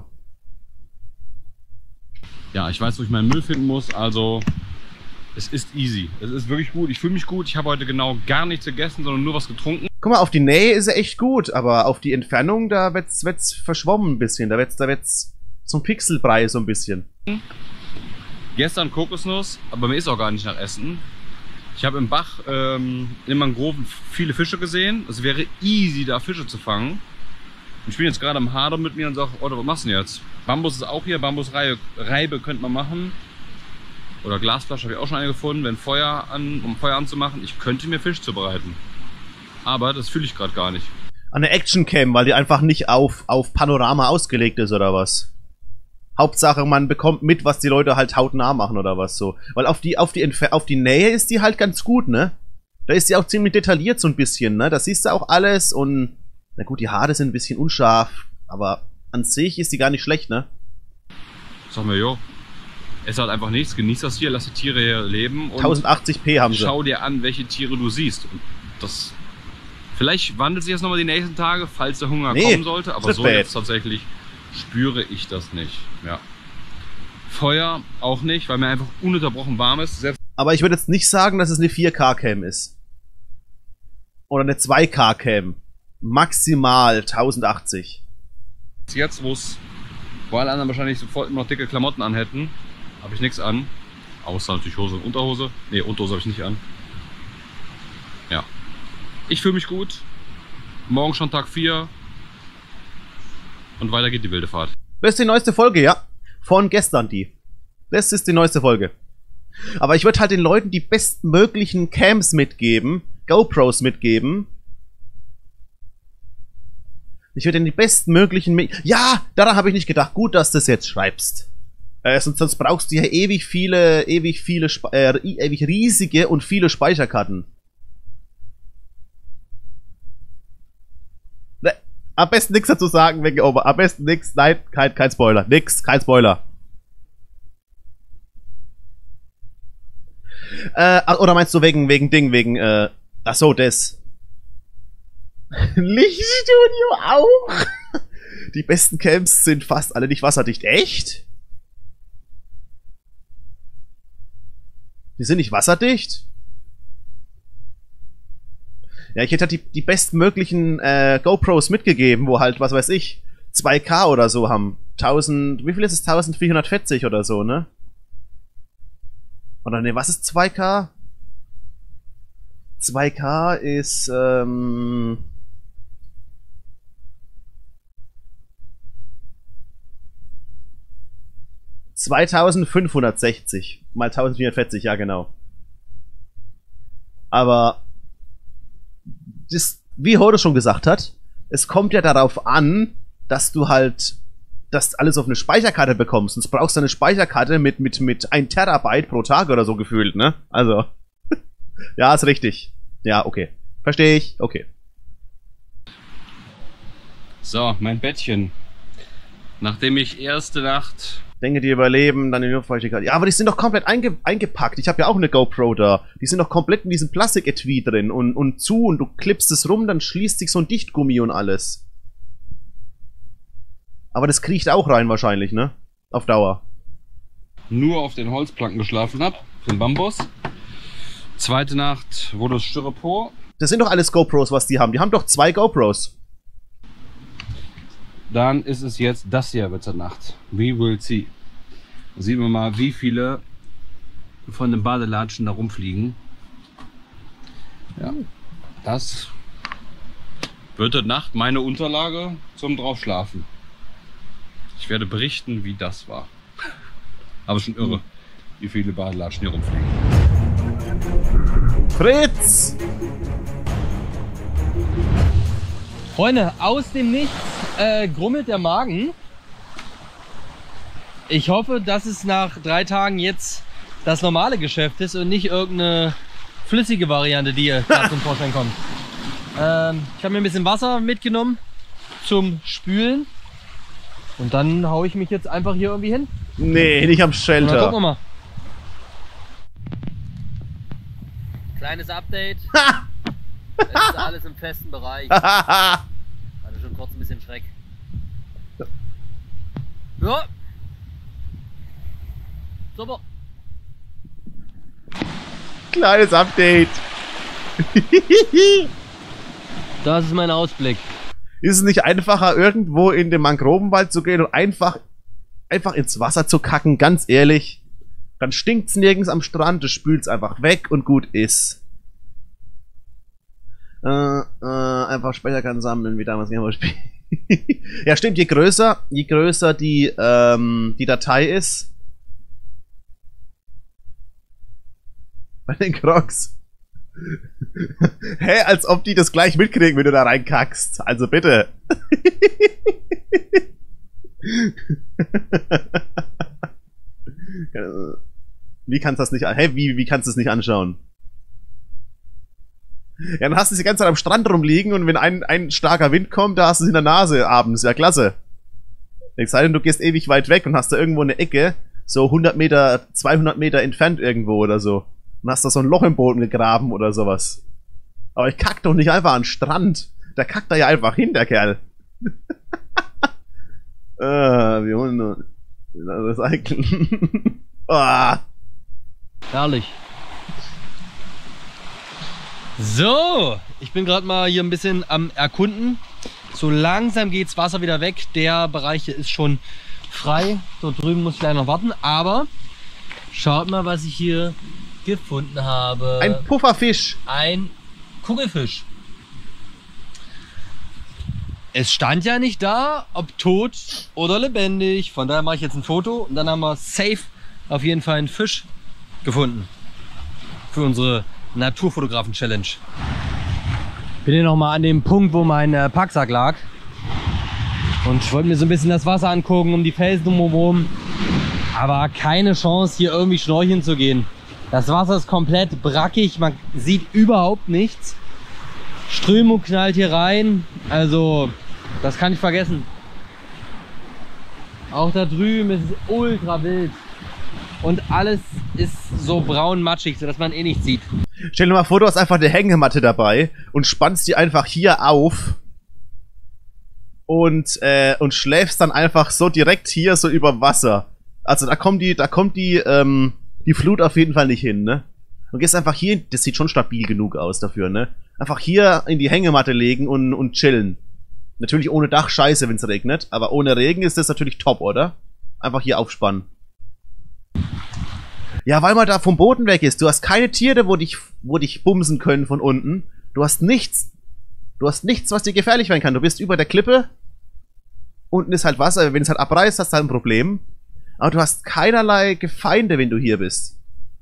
Ja, ich weiß, wo ich meinen Müll finden muss, also es ist easy. Es ist wirklich gut, ich fühle mich gut. Ich habe heute genau gar nichts gegessen, sondern nur was getrunken. Guck mal, auf die Nähe ist er echt gut, aber auf die Entfernung, da wird's, wird's verschwommen ein bisschen. Da wird's, da wird's so ein Pixelbrei so ein bisschen. Gestern Kokosnuss, aber mir ist auch gar nicht nach Essen. Ich habe im Bach ähm, in Mangroven viele Fische gesehen. Es wäre easy, da Fische zu fangen. Und ich bin jetzt gerade am Hadern mit mir und sage, Otto, was machst du denn jetzt? Bambus ist auch hier, Bambusreibe Reibe könnte man machen. Oder Glasflasche habe ich auch schon eine gefunden, wenn Feuer an, um Feuer anzumachen. Ich könnte mir Fisch zubereiten. Aber das fühle ich gerade gar nicht. An der Actioncam, weil die einfach nicht auf, auf Panorama ausgelegt ist oder was? Hauptsache, man bekommt mit, was die Leute halt hautnah machen oder was so. Weil auf die, auf die, Entfer auf die Nähe ist die halt ganz gut, ne? Da ist die auch ziemlich detailliert so ein bisschen, ne? Da siehst du auch alles und... Na gut, die Haare sind ein bisschen unscharf, aber an sich ist die gar nicht schlecht, ne? Sag mir, jo. Es hat einfach nichts, genieß das hier, lass die Tiere hier leben. Und tausendachtzig p haben sie. Schau dir an, welche Tiere du siehst. Und das... Vielleicht wandelt sich das nochmal die nächsten Tage, falls der Hunger nee, kommen sollte, aber so jetzt tatsächlich spüre ich das nicht. Ja. Feuer auch nicht, weil mir einfach ununterbrochen warm ist. Selbst aber ich würde jetzt nicht sagen, dass es eine vier K Cam ist. Oder eine zwei K Cam. Maximal tausendachtzig. Jetzt, wo es, wo alle anderen wahrscheinlich sofort immer noch dicke Klamotten anhätten, habe ich nichts an. Außer natürlich Hose und Unterhose. Ne, Unterhose habe ich nicht an. Ja. Ich fühle mich gut. Morgen schon Tag vier. Und weiter geht die wilde Fahrt. Das ist die neueste Folge, ja. Von gestern die. Das ist die neueste Folge. Aber ich würde halt den Leuten die bestmöglichen Cams mitgeben. GoPros mitgeben. Ich würde denen die bestmöglichen... Mi ja, daran habe ich nicht gedacht. Gut, dass du das jetzt schreibst. Äh, sonst, sonst brauchst du ja ewig viele, ewig viele, Spe äh, ewig riesige und viele Speicherkarten. Ne, am besten nichts dazu sagen, wegen Ober. Am besten nichts, nein, kein, kein Spoiler. Nix, kein Spoiler. Äh, oder meinst du wegen, wegen Ding, wegen, äh, ach so, das. Lichtstudio auch? Die besten Camps sind fast alle nicht wasserdicht. Echt? Die sind nicht wasserdicht? Ja, ich hätte halt die, die bestmöglichen äh, GoPros mitgegeben, wo halt, was weiß ich, zwei K oder so haben. tausend, wie viel ist es? eintausendvierhundertvierzig oder so, ne? Oder ne, was ist zwei K? zwei K ist, ähm... zweitausendfünfhundertsechzig mal eintausendvierhundertvierzig, ja genau. Aber das, wie Horde schon gesagt hat, es kommt ja darauf an, dass du halt das alles auf eine Speicherkarte bekommst. Sonst brauchst du eine Speicherkarte mit, mit, mit ein Terabyte pro Tag oder so gefühlt, ne? Also, ja, ist richtig. Ja, okay. Verstehe ich, okay. So, mein Bettchen. Nachdem ich erste Nacht... Dinge, die überleben, dann in die Luftfeuchtigkeit. Ja, aber die sind doch komplett einge eingepackt. Ich habe ja auch eine GoPro da. Die sind doch komplett in diesem Plastiketui drin und, und zu und du klippst es rum, dann schließt sich so ein Dichtgummi und alles. Aber das kriecht auch rein wahrscheinlich, ne? Auf Dauer. Nur auf den Holzplanken geschlafen habe, den Bambus. Zweite Nacht wurde es Styropor. Das sind doch alles GoPros, was die haben. Die haben doch zwei GoPros. Dann ist es jetzt das hier wird zur Nacht. We will see. Da sehen wir mal, wie viele von den Badelatschen da rumfliegen. Ja, das wird heute Nacht meine Unterlage zum Draufschlafen. Ich werde berichten, wie das war. Aber schon irre, wie viele Badelatschen hier rumfliegen. Fritz! Freunde, aus dem Nichts äh, grummelt der Magen. Ich hoffe, dass es nach drei Tagen jetzt das normale Geschäft ist und nicht irgendeine flüssige Variante, die hier gerade zum Vorschein kommt. Ähm, ich habe mir ein bisschen Wasser mitgenommen zum Spülen. Und dann haue ich mich jetzt einfach hier irgendwie hin. Nee, nicht am Shelter. Dann gucken wir mal. Kleines Update. Es ist alles im festen Bereich. Hatte schon kurz ein bisschen Schreck. Ja. Super. Kleines Update. Das ist mein Ausblick. Ist es nicht einfacher, irgendwo in den Mangrovenwald zu gehen und einfach, einfach ins Wasser zu kacken, ganz ehrlich? Dann stinkt's nirgends am Strand, du spülst einfach weg und gut ist. Äh, äh, einfach Speicherkarten sammeln, wie damals Gameboy spielen. Ja, stimmt, je größer, je größer die, ähm, die Datei ist. Bei den Crocs. Hä, als ob die das gleich mitkriegen, wenn du da reinkackst. Also bitte. Wie kannst du das nicht an? Hä, wie, wie kannst du das nicht anschauen? Ja, dann hast du es die ganze Zeit am Strand rumliegen und wenn ein, ein starker Wind kommt, da hast du es in der Nase abends. Ja, klasse. Es sei denn, du gehst ewig weit weg und hast da irgendwo eine Ecke, so hundert Meter, zweihundert Meter entfernt irgendwo oder so. Und hast da so ein Loch im Boden gegraben oder sowas. Aber ich kack doch nicht einfach an den Strand. Der kackt da ja einfach hin, der Kerl. Ah, wir holen nur recyceln. Ah. Herrlich. So, ich bin gerade mal hier ein bisschen am Erkunden. So langsam geht's Wasser wieder weg. Der Bereich hier ist schon frei. Dort drüben muss ich leider noch warten. Aber schaut mal, was ich hier gefunden habe. Ein Pufferfisch. Ein Kugelfisch. es stand ja nicht da, ob tot oder lebendig. Von daher mache ich jetzt ein Foto und dann haben wir safe auf jeden Fall einen Fisch gefunden. Für unsere Naturfotografen-Challenge. Bin hier nochmal an dem Punkt, wo mein äh, Packsack lag. Und ich wollte mir so ein bisschen das Wasser angucken, um die Felsen drumherum. Aber keine Chance, hier irgendwie schnorcheln zu gehen. Das Wasser ist komplett brackig, man sieht überhaupt nichts. Strömung knallt hier rein, also das kann ich vergessen. Auch da drüben ist es ultra wild. Und alles ist so braun matschig, sodass man eh nichts sieht. Stell dir mal vor, du hast einfach eine Hängematte dabei und spannst die einfach hier auf. Und, äh, und schläfst dann einfach so direkt hier so über Wasser. Also da kommt die, da kommt die, ähm, die Flut auf jeden Fall nicht hin, ne? Und gehst einfach hier, das sieht schon stabil genug aus dafür, ne? Einfach hier in die Hängematte legen und, und chillen. Natürlich ohne Dach scheiße, wenn es regnet, aber ohne Regen ist das natürlich top, oder? Einfach hier aufspannen. Ja, weil man da vom Boden weg ist. Du hast keine Tiere, wo dich, wo dich bumsen können von unten. Du hast nichts. Du hast nichts, was dir gefährlich werden kann. Du bist über der Klippe. Unten ist halt Wasser. Wenn es halt abreißt, hast du halt ein Problem. Aber du hast keinerlei Feinde, wenn du hier bist.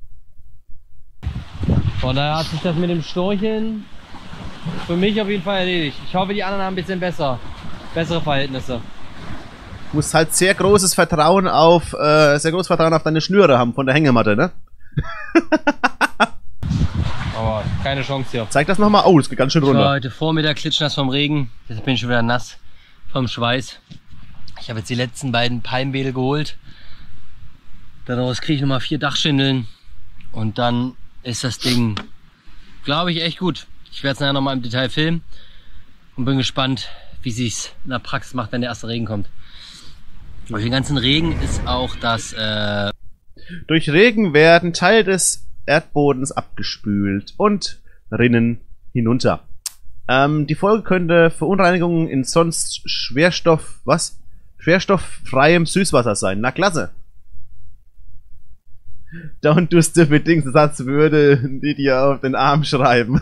Von daher hat sich das mit dem Storcheln für mich auf jeden Fall erledigt. Ich hoffe, die anderen haben ein bisschen besser, bessere Verhältnisse. Du musst halt sehr großes Vertrauen auf, äh, sehr großes Vertrauen auf deine Schnüre haben von der Hängematte, ne? Aber keine Chance hier. Zeig das nochmal. Oh, es geht ganz schön runter. Ich war heute Vormittag klitschnass vom Regen. Jetzt bin ich schon wieder nass vom Schweiß. Ich habe jetzt die letzten beiden Palmwedel geholt. Daraus kriege ich nochmal vier Dachschindeln. Und dann ist das Ding, glaube ich, echt gut. Ich werde es nachher nochmal im Detail filmen. Und bin gespannt, wie sich's in der Praxis macht, wenn der erste Regen kommt. Durch den ganzen Regen ist auch das... Äh Durch Regen werden Teile des Erdbodens abgespült und rinnen hinunter. Ähm, die Folge könnte Verunreinigungen in sonst Schwerstoff... Was? Schwerstofffreiem Süßwasser sein. Na klasse. Don't do stupid things, Satz würde die dir auf den Arm schreiben.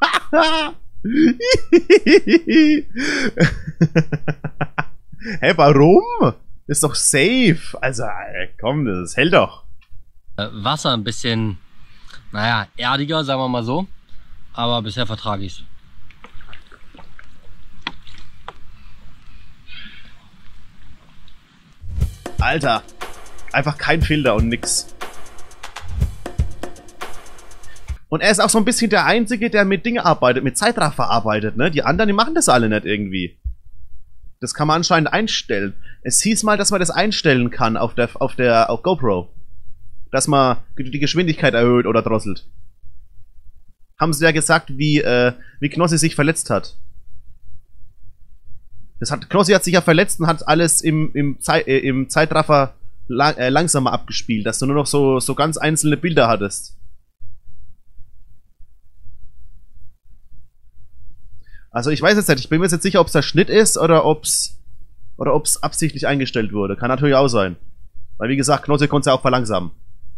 Hä, warum? Ist doch safe. Also, komm, das hält doch. Wasser ein bisschen, naja, erdiger, sagen wir mal so. Aber bisher vertrage ich es. Alter, einfach kein Filter und nix. Und er ist auch so ein bisschen der Einzige, der mit Dingen arbeitet, mit Zeitraffer arbeitet, ne? Die anderen, die machen das alle nicht irgendwie. Das kann man anscheinend einstellen. Es hieß mal, dass man das einstellen kann auf der, auf der, auf GoPro. Dass man die Geschwindigkeit erhöht oder drosselt. Haben sie ja gesagt, wie, äh, wie Knossi sich verletzt hat. Das hat, Knossi hat sich ja verletzt und hat alles im, im, Zei äh, im Zeitraffer lang, äh, langsamer abgespielt, dass du nur noch so, so ganz einzelne Bilder hattest. Also ich weiß jetzt nicht, ich bin mir jetzt nicht sicher, ob es der Schnitt ist oder ob es oder ob es absichtlich eingestellt wurde. Kann natürlich auch sein. Weil wie gesagt, Knossi konnte es ja auch verlangsamen.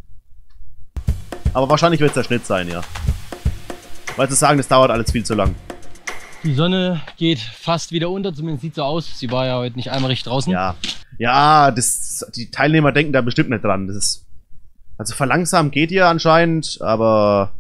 Aber wahrscheinlich wird es der Schnitt sein, ja. Weil sie sagen, das dauert alles viel zu lang. Die Sonne geht fast wieder unter, zumindest sieht so aus. Sie war ja heute nicht einmal richtig draußen. Ja, ja, das, die Teilnehmer denken da bestimmt nicht dran. Das ist, also verlangsamen geht ja anscheinend, aber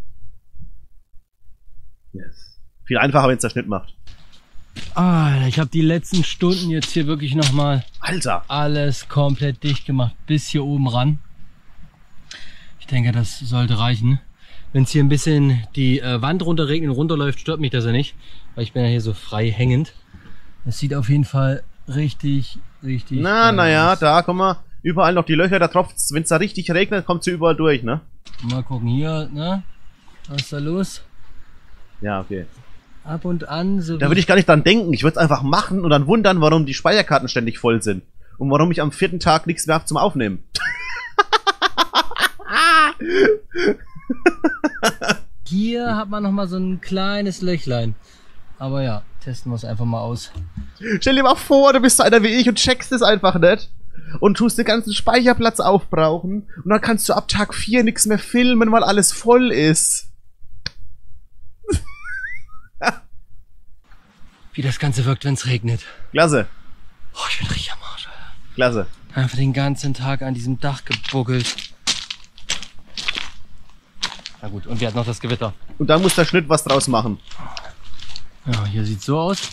yes. Viel einfacher, wenn es der Schnitt macht. Ah, ich habe die letzten Stunden jetzt hier wirklich nochmal Alter. alles komplett dicht gemacht, bis hier oben ran. Ich denke, das sollte reichen. Wenn es hier ein bisschen die äh, Wand runterregnet und runterläuft, stört mich das ja nicht, weil ich bin ja hier so frei hängend. Es sieht auf jeden Fall richtig, richtig Na, naja, da, guck mal, überall noch die Löcher, da tropft's. Wenn es da richtig regnet, kommt sie überall durch, ne? Mal gucken hier, ne? Was ist da los? Ja, okay. Ab und an so. Da würde ich gar nicht dran denken. Ich würde es einfach machen und dann wundern, warum die Speicherkarten ständig voll sind. Und warum ich am vierten Tag nichts mehr habe zum Aufnehmen. Hier hat man noch mal so ein kleines Löchlein. Aber ja, testen wir es einfach mal aus. Stell dir mal vor, du bist so einer wie ich und checkst es einfach nicht. Und tust den ganzen Speicherplatz aufbrauchen. Und dann kannst du ab Tag vier nichts mehr filmen, weil alles voll ist. wie das Ganze wirkt, wenn es regnet. Klasse. Oh, ich bin richtig am Arsch, Alter. Klasse. Einfach den ganzen Tag an diesem Dach gebuckelt. Na gut, und wir hatten noch das Gewitter. Und da muss der Schnitt was draus machen. Ja, hier sieht's so aus.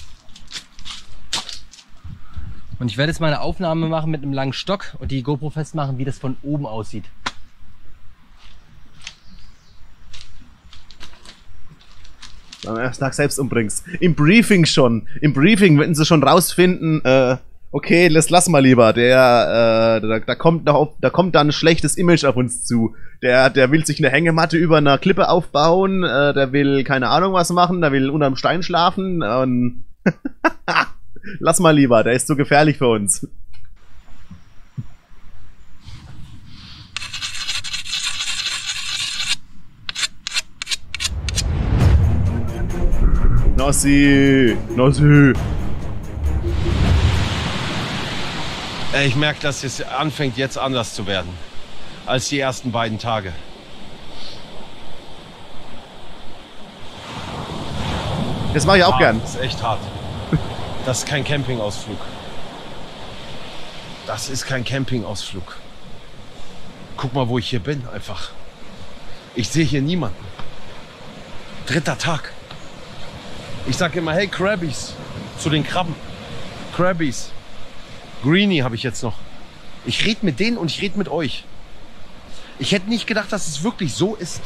Und ich werde jetzt mal eine Aufnahme machen mit einem langen Stock und die GoPro festmachen, wie das von oben aussieht. Am ersten Tag selbst umbringst. Im Briefing schon. Im Briefing, wenn sie schon rausfinden, äh, okay, das lass mal lieber. Der, äh, da, da kommt noch, da kommt dann ein schlechtes Image auf uns zu. Der, der will sich eine Hängematte über einer Klippe aufbauen, äh, der will keine Ahnung was machen, der will unterm Stein schlafen und lass mal lieber, der ist so gefährlich für uns. Nossi, Nossi. Ich merke, dass es anfängt jetzt anders zu werden als die ersten beiden Tage. Das mache ich auch hart, gern. Das ist echt hart. Das ist kein Campingausflug. Das ist kein Campingausflug. Guck mal, wo ich hier bin, einfach. Ich sehe hier niemanden. Dritter Tag. Ich sage immer, hey Crabbies, zu den Krabben. Crabbies. Greenie habe ich jetzt noch. Ich rede mit denen und ich rede mit euch. Ich hätte nicht gedacht, dass es wirklich so ist.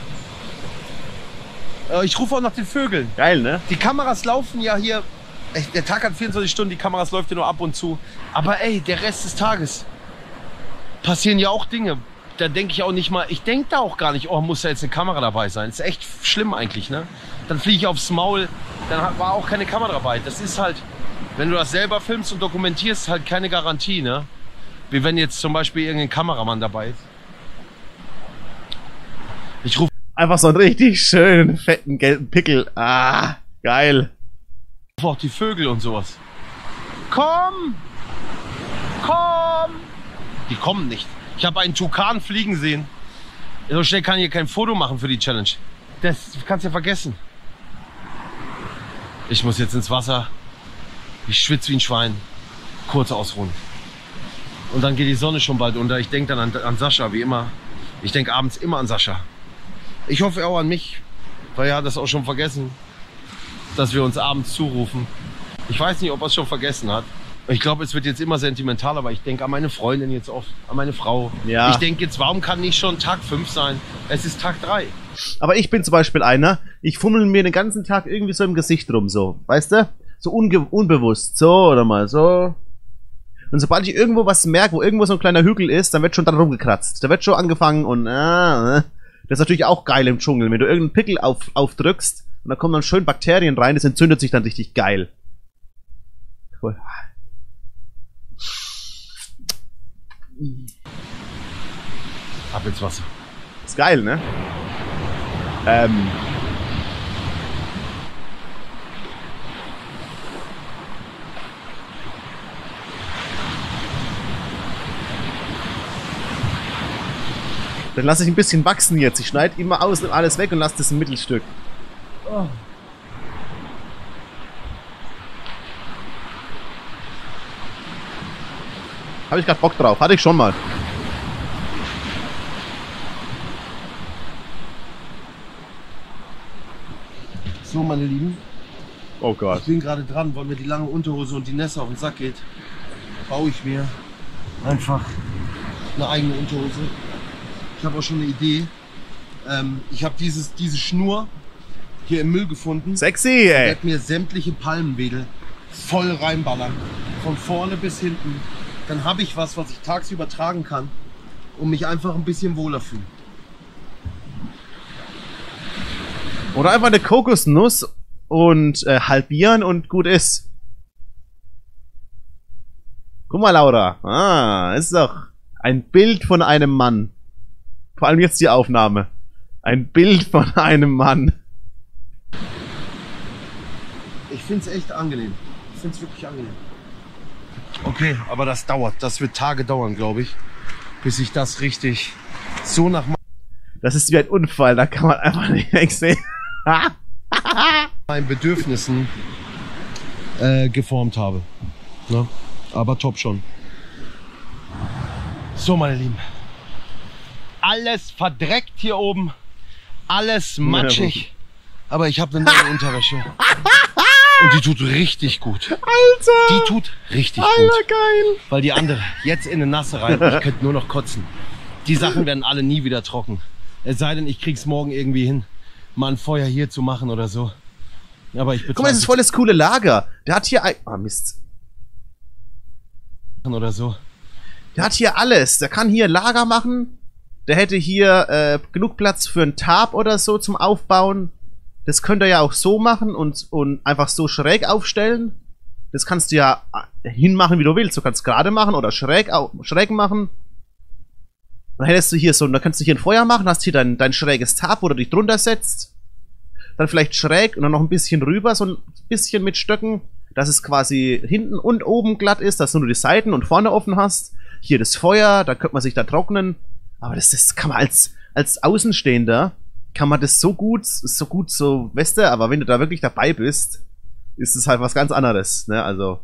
Äh, ich rufe auch nach den Vögeln. Geil, ne? Die Kameras laufen ja hier. Echt, der Tag hat vierundzwanzig Stunden, die Kameras läuft ja nur ab und zu. Aber ey, der Rest des Tages passieren ja auch Dinge. Da denke ich auch nicht mal, ich denke da auch gar nicht, oh, muss da jetzt eine Kamera dabei sein. Das ist echt schlimm eigentlich, ne? Dann fliege ich aufs Maul, dann war auch keine Kamera dabei. Das ist halt, wenn du das selber filmst und dokumentierst, halt keine Garantie, ne? Wie wenn jetzt zum Beispiel irgendein Kameramann dabei ist. Ich rufe einfach so einen richtig schönen, fetten, gelben Pickel. Ah, geil. Auch die Vögel und sowas. Komm! Komm! Die kommen nicht. Ich habe einen Tukan fliegen sehen. So schnell kann ich hier kein Foto machen für die Challenge. Das kannst du ja vergessen. Ich muss jetzt ins Wasser. Ich schwitze wie ein Schwein. Kurz ausruhen. Und dann geht die Sonne schon bald unter. Ich denke dann an, an Sascha, wie immer. Ich denke abends immer an Sascha. Ich hoffe auch an mich, weil er hat das auch schon vergessen, dass wir uns abends zurufen. Ich weiß nicht, ob er es schon vergessen hat. Ich glaube, es wird jetzt immer sentimentaler, aber ich denke an meine Freundin jetzt oft, an meine Frau. Ja. Ich denke jetzt, warum kann nicht schon Tag fünf sein? Es ist Tag drei. Aber ich bin zum Beispiel einer, ich fummel mir den ganzen Tag irgendwie so im Gesicht rum, so, weißt du? So unge unbewusst, so oder mal so. Und sobald ich irgendwo was merke, wo irgendwo so ein kleiner Hügel ist, dann wird schon dran rumgekratzt. Da wird schon angefangen und äh, das ist natürlich auch geil im Dschungel, wenn du irgendeinen Pickel auf, aufdrückst und da kommen dann schön Bakterien rein, das entzündet sich dann richtig geil. Cool. Ab ins Wasser. Ist geil, ne? Ähm. Dann lasse ich ein bisschen wachsen jetzt. Ich schneide immer außen alles weg und lasse das ein Mittelstück. Oh. Habe ich gerade Bock drauf. Hatte ich schon mal. So, meine Lieben. Oh Gott. Ich bin gerade dran, weil mir die lange Unterhose und die Nässe auf den Sack geht. Baue ich mir einfach eine eigene Unterhose. Ich habe auch schon eine Idee. Ähm, ich habe dieses diese Schnur hier im Müll gefunden. Sexy, ey. Ich werde mir sämtliche Palmenwedel voll reinballern. Von vorne bis hinten. Dann habe ich was, was ich tagsüber tragen kann, um mich einfach ein bisschen wohler fühlen. Oder einfach eine Kokosnuss und äh, halbieren und gut ist. Guck mal, Laura. Ah, ist doch ein Bild von einem Mann. Vor allem jetzt die Aufnahme. Ein Bild von einem Mann. Ich finde es echt angenehm. Ich finde es wirklich angenehm. Okay, aber das dauert. Das wird Tage dauern, glaube ich, bis ich das richtig so nach Das ist wie ein Unfall, da kann man einfach nicht wegsehen. meinen Bedürfnissen äh, geformt habe. Ne? Aber top schon. So, meine Lieben. Alles verdreckt hier oben. Alles matschig. Aber ich habe eine neue Unterwäsche. Und die tut richtig gut. Alter! Die tut richtig Alter, gut. geil! Weil die andere jetzt in eine Nasse rein. Ich könnte nur noch kotzen. Die Sachen werden alle nie wieder trocken. Es sei denn, ich krieg's morgen irgendwie hin, mal ein Feuer hier zu machen oder so. Aber ich bezweifle. Guck mal, das ist voll das coole Lager. Der hat hier ein... Ah, Mist. Oder so. Der hat hier alles. Der kann hier Lager machen. Der hätte hier äh, genug Platz für ein Tarp oder so zum Aufbauen. Das könnt ihr ja auch so machen und, und einfach so schräg aufstellen. Das kannst du ja hinmachen, wie du willst. Du kannst gerade machen oder schräg, schräg machen. Dann hättest du hier so, dann kannst du hier ein Feuer machen, hast hier dein, dein schräges Tarp, wo du dich drunter setzt. Dann vielleicht schräg und dann noch ein bisschen rüber, so ein bisschen mit Stöcken, dass es quasi hinten und oben glatt ist, dass du nur die Seiten und vorne offen hast. Hier das Feuer, da könnte man sich da trocknen. Aber das, das kann man als, als Außenstehender, kann man das so gut, so gut, so, weißt du, aber wenn du da wirklich dabei bist, ist es halt was ganz anderes, ne, also.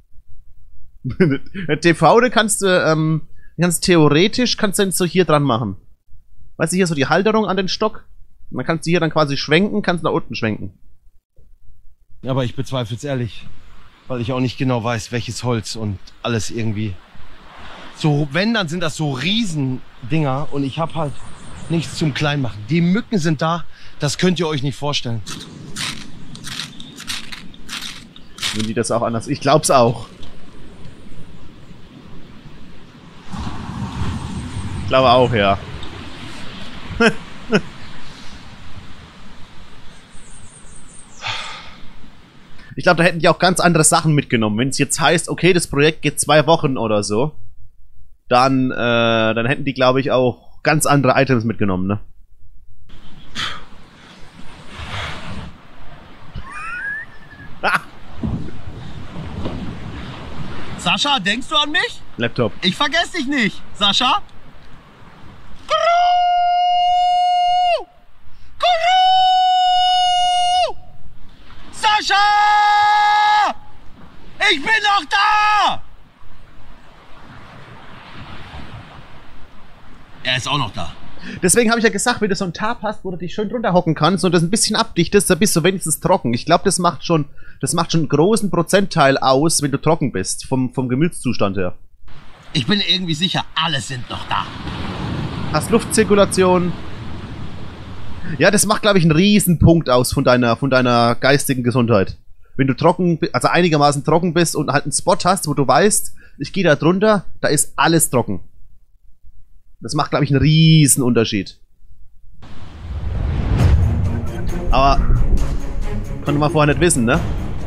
T V, da kannst du, ähm, ganz theoretisch kannst du dann so hier dran machen. Weißt du, hier so die Halterung an den Stock. Und dann kannst du hier dann quasi schwenken, kannst nach unten schwenken. Aber ich bezweifle es ehrlich. Weil ich auch nicht genau weiß, welches Holz und alles irgendwie. So, wenn, dann sind das so Riesendinger und ich habe halt nichts zum Kleinmachen. Die Mücken sind da, das könnt ihr euch nicht vorstellen. Wenn die das auch anders... Ich glaub's auch. Ich glaube auch, ja. Ich glaube, da hätten die auch ganz andere Sachen mitgenommen. Wenn es jetzt heißt, okay, das Projekt geht zwei Wochen oder so, dann, äh, dann hätten die, glaube ich, auch ganz andere Items mitgenommen, ne? Sascha, denkst du an mich? Laptop. Ich vergesse dich nicht, Sascha. Sascha! Ich bin noch da! Er ist auch noch da. Deswegen habe ich ja gesagt, wenn du so ein Tarp hast, wo du dich schön drunter hocken kannst und das ein bisschen abdichtest, dann bist du wenigstens trocken. Ich glaube, das macht schon, das macht schon einen großen Prozentteil aus, wenn du trocken bist, vom, vom Gemütszustand her. Ich bin irgendwie sicher, alle sind noch da. Hast Luftzirkulation. Ja, das macht, glaube ich, einen riesen Punkt aus von deiner, von deiner geistigen Gesundheit. Wenn du trocken, also einigermaßen trocken bist und halt einen Spot hast, wo du weißt, ich gehe da drunter, da ist alles trocken. Das macht, glaube ich, einen riesen Unterschied. Aber konnte man vorher nicht wissen, ne?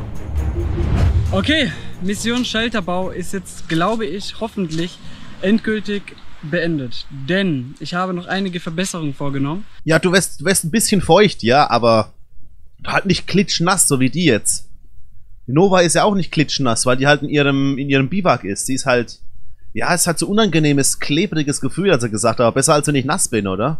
Okay, Mission Shelterbau ist jetzt, glaube ich, hoffentlich endgültig beendet. Denn ich habe noch einige Verbesserungen vorgenommen. Ja, du wirst, du wirst ein bisschen feucht, ja, aber halt nicht klitschnass, so wie die jetzt. Die Nova ist ja auch nicht klitschnass, weil die halt in ihrem, in ihrem Biwak ist. Die ist halt, ja, es hat so unangenehmes, klebriges Gefühl, hat sie gesagt, aber besser als wenn ich nass bin, oder?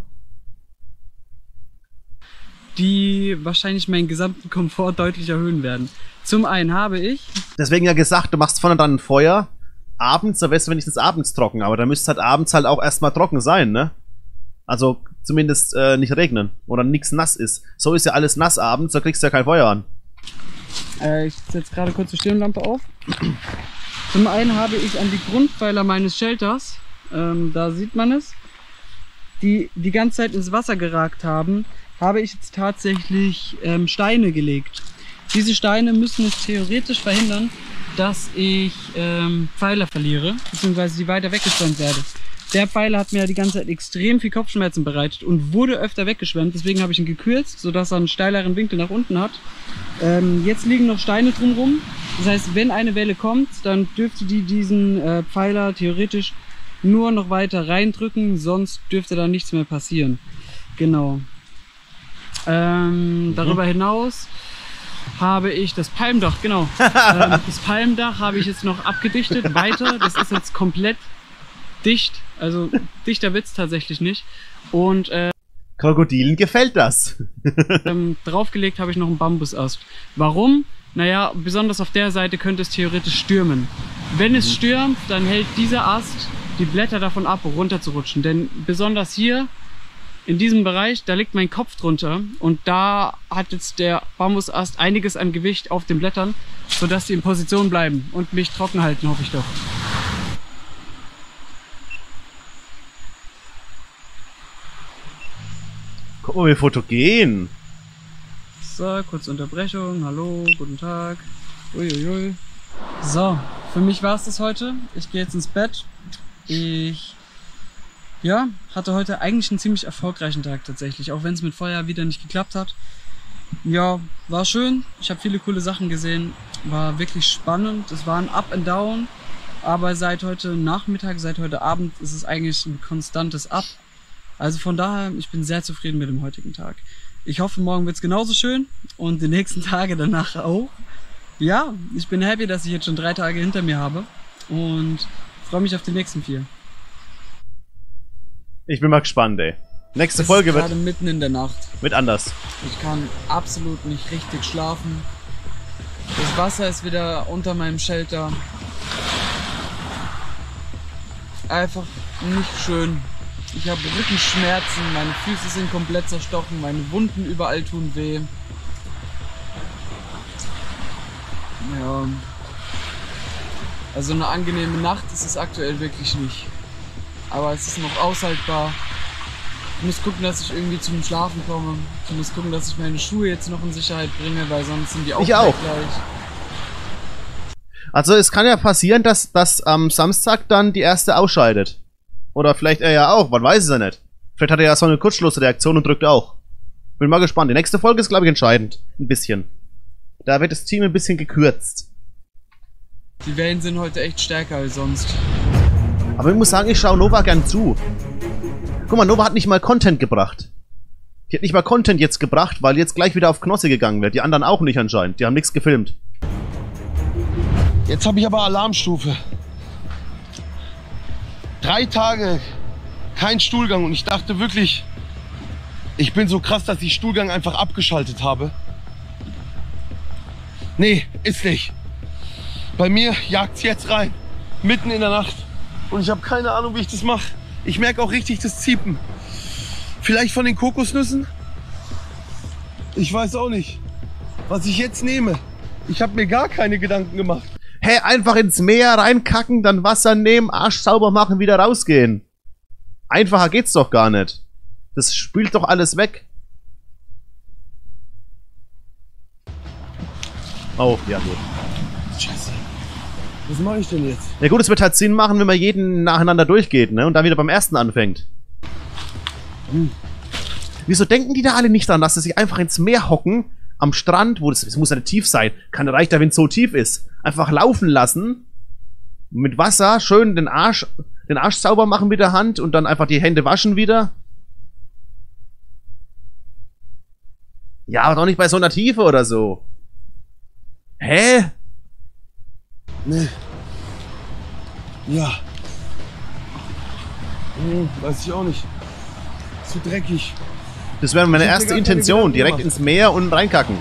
Die wahrscheinlich meinen gesamten Komfort deutlich erhöhen werden. Zum einen habe ich... Deswegen ja gesagt, du machst vorne dann ein Feuer. Abends, da wärst du wenigstens abends trocken, aber da müsste halt abends halt auch erstmal trocken sein, ne? Also zumindest äh, nicht regnen oder nichts nass ist. So ist ja alles nass abends, da kriegst du ja kein Feuer an. Äh, ich setze gerade kurz die Stirnlampe auf. Zum einen habe ich an die Grundpfeiler meines Shelters, ähm, da sieht man es, die die ganze Zeit ins Wasser geragt haben, habe ich jetzt tatsächlich ähm, Steine gelegt. Diese Steine müssen es theoretisch verhindern, dass ich ähm, Pfeiler verliere, beziehungsweise die weiter weggeschwemmt werde. Der Pfeiler hat mir die ganze Zeit extrem viel Kopfschmerzen bereitet und wurde öfter weggeschwemmt, deswegen habe ich ihn gekürzt, sodass er einen steileren Winkel nach unten hat. Ähm, jetzt liegen noch Steine drumherum, das heißt, wenn eine Welle kommt, dann dürfte die diesen äh, Pfeiler theoretisch nur noch weiter reindrücken, sonst dürfte da nichts mehr passieren. Genau. Ähm, mhm. Darüber hinaus habe ich das Palmdach, genau. ähm, das Palmdach habe ich jetzt noch abgedichtet, weiter. Das ist jetzt komplett dicht. Also dichter wird's tatsächlich nicht. Und äh, Krokodilen gefällt das. ähm, draufgelegt habe ich noch einen Bambusast. Warum? naja, besonders auf der Seite könnte es theoretisch stürmen. Wenn es stürmt, dann hält dieser Ast die Blätter davon ab, runterzurutschen. Denn besonders hier, in diesem Bereich, da liegt mein Kopf drunter und da hat jetzt der Bambusast einiges an Gewicht auf den Blättern, sodass sie in Position bleiben und mich trocken halten, hoffe ich doch. Guck mal, wie fotogen. So, kurze Unterbrechung. Hallo, guten Tag. Uiuiui. So, für mich war es das heute. Ich gehe jetzt ins Bett. Ich ja, hatte heute eigentlich einen ziemlich erfolgreichen Tag tatsächlich, auch wenn es mit Feuer wieder nicht geklappt hat. Ja, war schön. Ich habe viele coole Sachen gesehen. War wirklich spannend. Es war ein Up and Down. Aber seit heute Nachmittag, seit heute Abend ist es eigentlich ein konstantes Up. Also von daher, ich bin sehr zufrieden mit dem heutigen Tag. Ich hoffe, morgen wird es genauso schön und die nächsten Tage danach auch. Ja, ich bin happy, dass ich jetzt schon drei Tage hinter mir habe und freue mich auf die nächsten vier. Ich bin mal gespannt, ey. Nächste es Folge ist wird gerade mitten in der Nacht. Wird anders. Ich kann absolut nicht richtig schlafen. Das Wasser ist wieder unter meinem Shelter. Einfach nicht schön. Ich habe Rückenschmerzen, meine Füße sind komplett zerstochen, meine Wunden überall tun weh. Ja. Also eine angenehme Nacht ist es aktuell wirklich nicht. Aber es ist noch aushaltbar. Ich muss gucken, dass ich irgendwie zum Schlafen komme. Ich muss gucken, dass ich meine Schuhe jetzt noch in Sicherheit bringe, weil sonst sind die auch, ich auch. gleich. Also es kann ja passieren, dass, dass am Samstag dann die erste ausscheidet. Oder vielleicht er ja auch, man weiß es ja nicht. Vielleicht hat er ja so eine Kurzschlussreaktion und drückt auch. Bin mal gespannt. Die nächste Folge ist, glaube ich, entscheidend. Ein bisschen. Da wird das Team ein bisschen gekürzt. Die Wellen sind heute echt stärker als sonst. Aber ich muss sagen, ich schaue Nova gern zu. Guck mal, Nova hat nicht mal Content gebracht. Die hat nicht mal Content jetzt gebracht, weil jetzt gleich wieder auf Knosse gegangen wird. Die anderen auch nicht anscheinend. Die haben nichts gefilmt. Jetzt habe ich aber Alarmstufe. Drei Tage kein Stuhlgang und ich dachte wirklich, ich bin so krass, dass ich Stuhlgang einfach abgeschaltet habe. Nee, ist nicht. Bei mir jagt's jetzt rein, mitten in der Nacht. Und ich habe keine Ahnung, wie ich das mache. Ich merke auch richtig das Ziepen. Vielleicht von den Kokosnüssen? Ich weiß auch nicht, was ich jetzt nehme. Ich habe mir gar keine Gedanken gemacht. Hey, einfach ins Meer reinkacken, dann Wasser nehmen, Arsch sauber machen, wieder rausgehen. Einfacher geht's doch gar nicht. Das spült doch alles weg. Oh, ja gut. Scheiße. Was mache ich denn jetzt? Ja gut, es wird halt Sinn machen, wenn man jeden nacheinander durchgeht, ne? Und dann wieder beim ersten anfängt. Hm. Wieso denken die da alle nicht dran, dass sie sich einfach ins Meer hocken, am Strand, wo das, es muss ja nicht tief sein, kann reicht ja, wenn es so tief ist. Einfach laufen lassen, mit Wasser schön den Arsch, den Arsch sauber machen mit der Hand und dann einfach die Hände waschen wieder. Ja, aber doch nicht bei so einer Tiefe oder so. Hä? Nee. Ja. Hm, weiß ich auch nicht. Zu dreckig. Das wäre meine erste Intention, direkt ins Meer und reinkacken.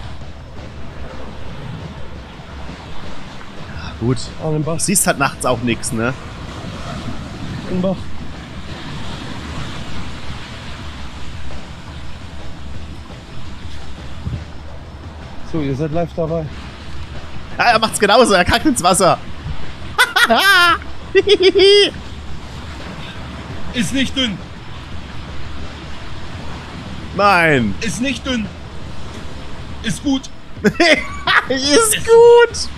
Ja, gut. Du siehst halt nachts auch nichts, ne? Im Bach. So, ihr seid live dabei. Ja, er macht's genauso, er kackt ins Wasser. Ist nicht dünn. Nein. Ist nicht dünn. Ist gut. Ist gut.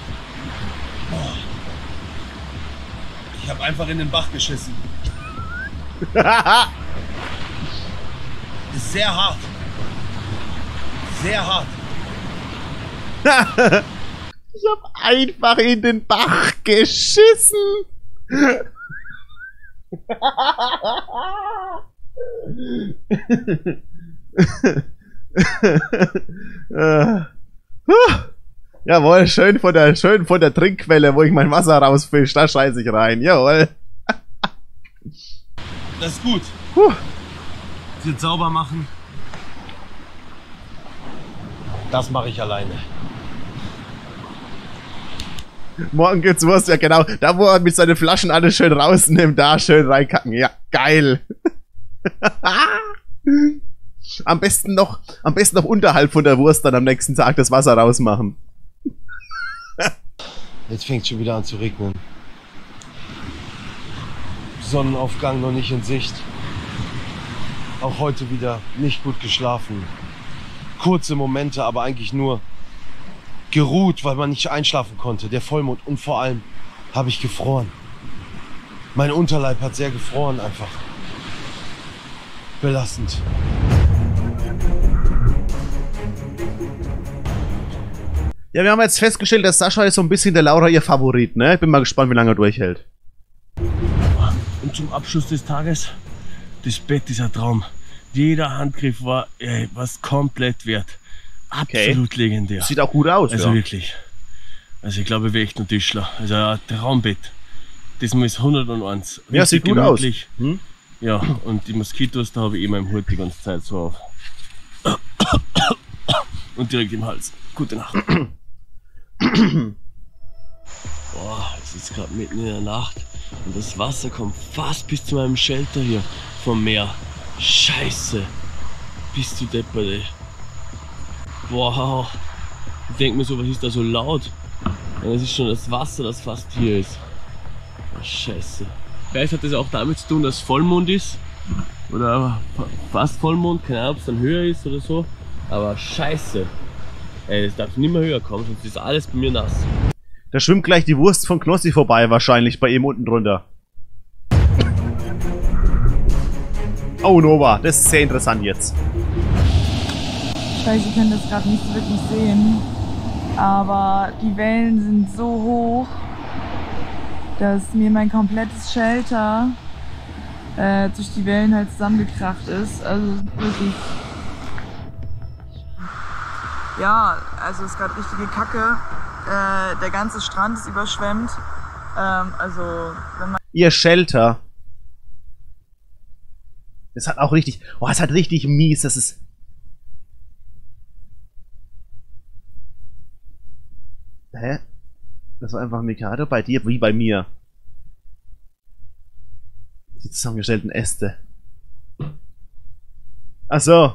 Ich habe einfach in den Bach geschissen. Ist sehr hart. Sehr hart. Ich hab einfach in den Bach geschissen. äh. Jawohl, schön von der, schön von der Trinkquelle, wo ich mein Wasser rausfisch, da scheiße ich rein. Jawohl. Das ist gut. Puh. Jetzt sauber machen. Das mache ich alleine. Morgen gibt's Wurst, ja genau. Da, wo er mit seinen Flaschen alles schön rausnimmt, da schön reinkacken. Ja, geil. Am besten noch, am besten noch unterhalb von der Wurst dann am nächsten Tag das Wasser rausmachen. Jetzt fängt schon wieder an zu regnen. Sonnenaufgang noch nicht in Sicht. Auch heute wieder nicht gut geschlafen. Kurze Momente, aber eigentlich nur geruht, weil man nicht einschlafen konnte. Der Vollmond und vor allem habe ich gefroren. Mein Unterleib hat sehr gefroren einfach. Belastend. Ja, wir haben jetzt festgestellt, dass Sascha ist so ein bisschen der Laura ihr Favorit, ne? Ich bin mal gespannt, wie lange er durchhält. Und zum Abschluss des Tages, das Bett ist ein Traum. Jeder Handgriff war ey, was komplett wert. Absolut okay. Legendär. Sieht auch gut aus, Also ja. wirklich. Also ich glaube, ich wäre echt ein Tischler. Also ein Traumbett. Das ist hunderteins. Ja, sieht gut gemütlich. aus. Hm? Ja, und die Moskitos, da habe ich immer im Hut die ganze Zeit so auf. Und direkt im Hals. Gute Nacht. Boah, es ist gerade mitten in der Nacht und das Wasser kommt fast bis zu meinem Shelter hier vom Meer. Scheiße. Bist du deppert, ey. Wow. Ich denke mir so, was ist da so laut? Ja, das ist schon das Wasser, das fast hier ist. Oh, Scheiße. Vielleicht hat das auch damit zu tun, dass Vollmond ist. Oder fast Vollmond, keine Ahnung, ob es dann höher ist oder so. Aber Scheiße. Ey, das darf nicht mehr höher kommen, sonst ist alles bei mir nass. Da schwimmt gleich die Wurst von Knossi vorbei, wahrscheinlich bei ihm unten drunter. Oh, Nova, das ist sehr interessant jetzt. Scheiße, ich kann das gerade nicht wirklich sehen. Aber die Wellen sind so hoch, dass mir mein komplettes Shelter äh, durch die Wellen halt zusammengekracht ist. Also wirklich. Ja, also es ist gerade richtige Kacke. Äh, der ganze Strand ist überschwemmt. Ähm, also, wenn man. Ihr Shelter. Das hat auch richtig. Oh, es hat richtig mies. Das ist. Hä? Das war einfach Mikado bei dir, wie bei mir. Die zusammengestellten Äste. Ach so.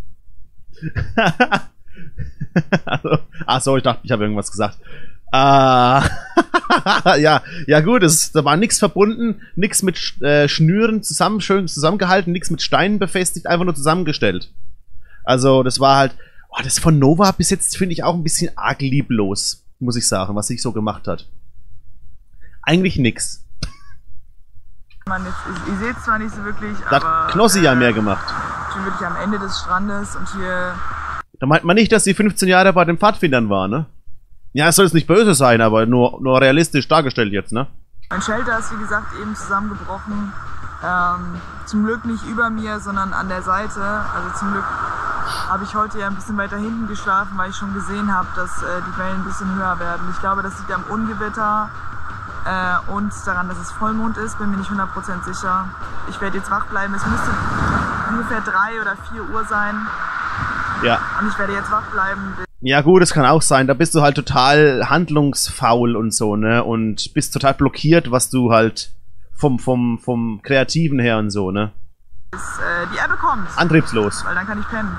also, ach so, ich dachte, ich habe irgendwas gesagt. Ah, ja, ja gut, es, da war nichts verbunden, nichts mit äh, Schnüren zusammen, schön zusammengehalten, nichts mit Steinen befestigt, einfach nur zusammengestellt. Also das war halt, oh, das von Nova bis jetzt finde ich auch ein bisschen arg lieblos, muss ich sagen, was sich so gemacht hat. Eigentlich nix. Man jetzt, ich, ich sehe es zwar nicht so wirklich, da aber... hat Knossi äh, ja mehr gemacht. Ich bin wirklich am Ende des Strandes und hier... Da meint man nicht, dass sie fünfzehn Jahre bei den Pfadfindern war, ne? Ja, es soll jetzt nicht böse sein, aber nur, nur realistisch dargestellt jetzt, ne? Mein Shelter ist, wie gesagt, eben zusammengebrochen. Ähm, zum Glück nicht über mir, sondern an der Seite. Also zum Glück habe ich heute ja ein bisschen weiter hinten geschlafen, weil ich schon gesehen habe, dass äh, die Wellen ein bisschen höher werden. Ich glaube, das liegt am Ungewitter äh, und daran, dass es Vollmond ist. Bin mir nicht hundert Prozent sicher. Ich werde jetzt wach bleiben. Es müsste ungefähr drei oder vier Uhr sein. Ja. Und ich werde jetzt wach bleiben. Ja gut, es kann auch sein, da bist du halt total handlungsfaul und so, ne? Und bist total blockiert, was du halt vom, vom, vom Kreativen her und so, ne? Bis äh, die Ebbe kommt. Antriebslos. Weil dann kann ich pennen.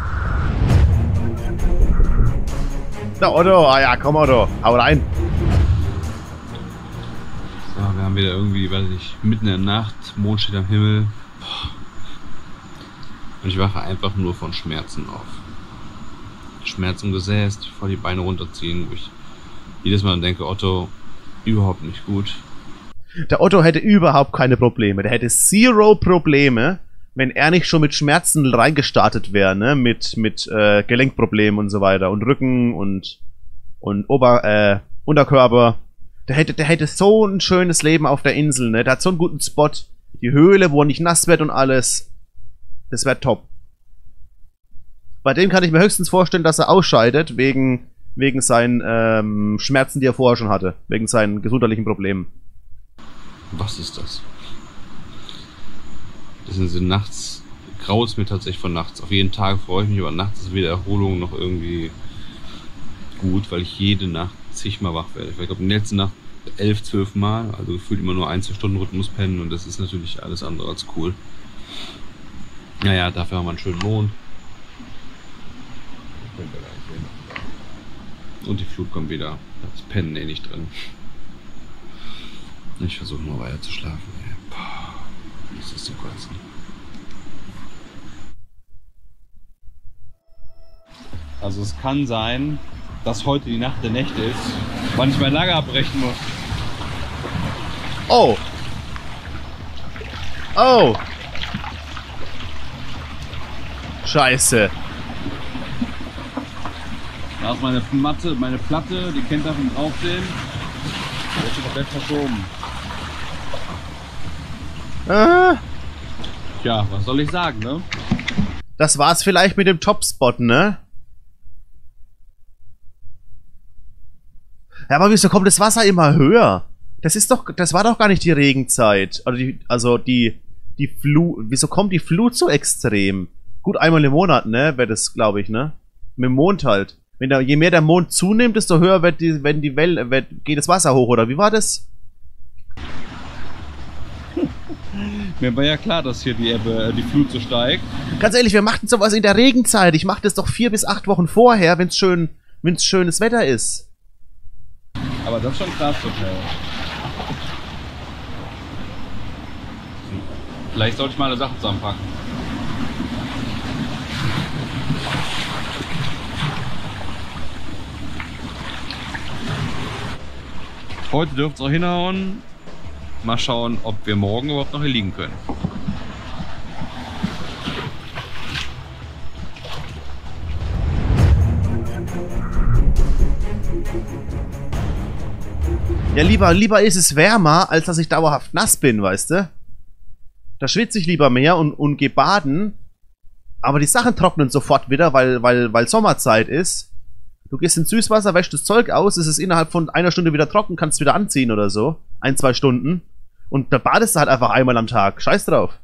Der Otto, ah ja, komm Otto, hau rein. So, wir haben wieder irgendwie, weiß ich, mitten in der Nacht, Mond steht am Himmel. Und ich wache einfach nur von Schmerzen auf. Schmerz im Gesäß, vor die Beine runterziehen, wo ich jedes Mal denke, Otto, überhaupt nicht gut. Der Otto hätte überhaupt keine Probleme. Der hätte zero Probleme, wenn er nicht schon mit Schmerzen reingestartet wäre, ne? Mit, mit äh, Gelenkproblemen und so weiter und Rücken und, und Ober, äh, Unterkörper. Der hätte, der hätte so ein schönes Leben auf der Insel, ne? Der hat so einen guten Spot. Die Höhle, wo er nicht nass wird und alles. Das wäre top. Bei dem kann ich mir höchstens vorstellen, dass er ausscheidet, wegen, wegen seinen ähm, Schmerzen, die er vorher schon hatte. Wegen seinen gesundheitlichen Problemen. Was ist das? Das sind so nachts, graut es mir tatsächlich von nachts. Auf jeden Tag freue ich mich, aber nachts ist weder Erholung noch irgendwie gut, weil ich jede Nacht zigmal wach werde. Ich glaube, in der letzten Nacht elf, zwölf Mal, also gefühlt immer nur ein, zwei Stunden Rhythmus pennen und das ist natürlich alles andere als cool. Naja, dafür haben wir einen schönen Mond. Und die Flut kommt wieder. Das Pennen eh nicht drin. Ich versuche mal weiter zu schlafen. Das ist so krass. Also es kann sein, dass heute die Nacht der Nächte ist, wann ich mein Lager abbrechen muss. Oh! Oh! Scheiße! Da ist meine Matte, meine Platte, die kennt ihr vom Draufsehen. Der ist schon komplett verschoben. Ah. Tja, was soll ich sagen, ne? Das war's vielleicht mit dem Topspot, ne? Ja, aber wieso kommt das Wasser immer höher? Das ist doch, das war doch gar nicht die Regenzeit. Also die, also die, die Flut, wieso kommt die Flut so extrem? Gut, einmal im Monat, ne, wäre das, glaube ich, ne? Mit dem Mond halt. Wenn der, je mehr der Mond zunimmt, desto höher wird die, wenn die Welle, wird, geht das Wasser hoch, oder wie war das? Mir war ja klar, dass hier die Ebbe, die Flut so steigt. Ganz ehrlich, wir machten sowas in der Regenzeit. Ich mache das doch vier bis acht Wochen vorher, wenn es schön, wenn's schönes Wetter ist. Aber das ist schon krass, Hotel. Vielleicht sollte ich mal eine Sache zusammenpacken. Heute dürft es auch hinhauen. Mal schauen, ob wir morgen überhaupt noch hier liegen können. Ja, lieber, lieber ist es wärmer, als dass ich dauerhaft nass bin, weißt du? Da schwitze ich lieber mehr und, und gehe baden. Aber die Sachen trocknen sofort wieder, weil, weil, weil Sommerzeit ist. Du gehst ins Süßwasser, wäschst das Zeug aus, es ist innerhalb von einer Stunde wieder trocken, kannst wieder anziehen oder so. Ein, zwei Stunden. Und da badest du halt einfach einmal am Tag. Scheiß drauf.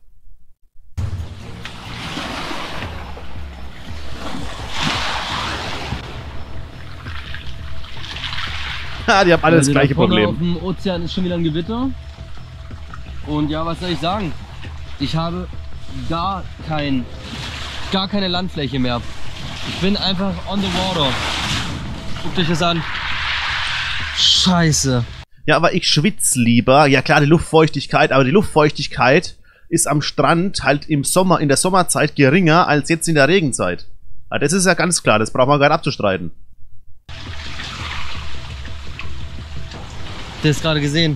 Ha, die haben alle Also das gleiche da vorne Problem. Auf dem Ozean ist schon wieder ein Gewitter. Und ja, was soll ich sagen? Ich habe gar kein, gar keine Landfläche mehr. Ich bin einfach on the water. Guckt euch das an. Scheiße. Ja, aber ich schwitze lieber. Ja klar, die Luftfeuchtigkeit, aber die Luftfeuchtigkeit ist am Strand halt im Sommer, in der Sommerzeit geringer als jetzt in der Regenzeit. Ja, das ist ja ganz klar, das braucht man gar nicht abzustreiten. Der ist gerade gesehen.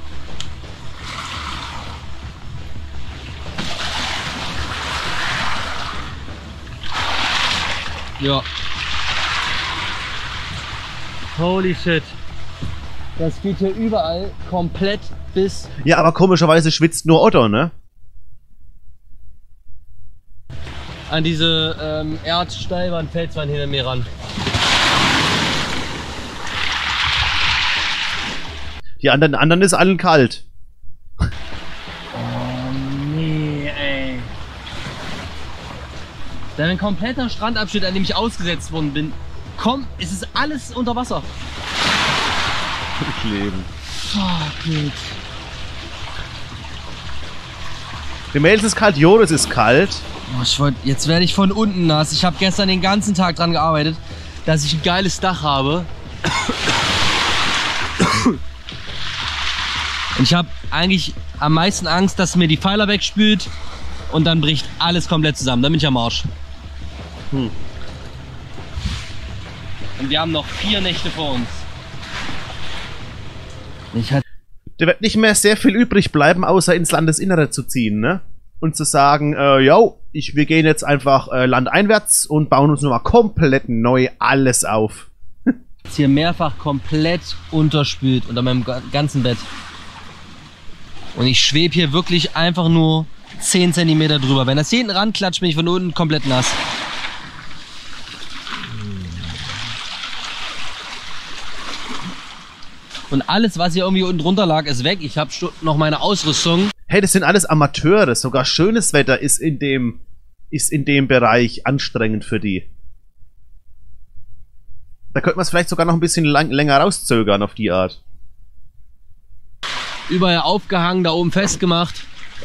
Ja. Holy shit. Das geht hier überall komplett bis... Ja, aber komischerweise schwitzt nur Otto, ne? An diese ähm, Erdsteilwand, Felswand hinter mir ran. Die anderen, anderen ist allen kalt. Oh nee, ey. Da ein kompletter Strandabschnitt, an dem ich ausgesetzt worden bin. Komm, es ist alles unter Wasser. Ich leben. Fuck it. Dem Mädels ist kalt, Joris ist kalt. Oh, ich wollt, jetzt werde ich von unten nass. Ich habe gestern den ganzen Tag dran gearbeitet, dass ich ein geiles Dach habe. Und ich habe eigentlich am meisten Angst, dass mir die Pfeiler wegspült und dann bricht alles komplett zusammen. Dann bin ich am Arsch. Hm. Und wir haben noch vier Nächte vor uns. Ich hatte Da wird nicht mehr sehr viel übrig bleiben, außer ins Landesinnere zu ziehen, ne? Und zu sagen, äh, yo, ich, wir gehen jetzt einfach äh, landeinwärts und bauen uns nochmal komplett neu alles auf. Jetzt hier mehrfach komplett unterspült unter meinem ganzen Bett. Und ich schwebe hier wirklich einfach nur zehn Zentimeter drüber. Wenn das hier hinten ranklatscht, bin ich von unten komplett nass. Und alles, was hier irgendwie unten drunter lag, ist weg. Ich habe noch meine Ausrüstung. Hey, das sind alles Amateure. Sogar schönes Wetter ist in dem, ist in dem Bereich anstrengend für die. Da könnte man es vielleicht sogar noch ein bisschen lang, länger rauszögern auf die Art. Überall aufgehangen, da oben festgemacht.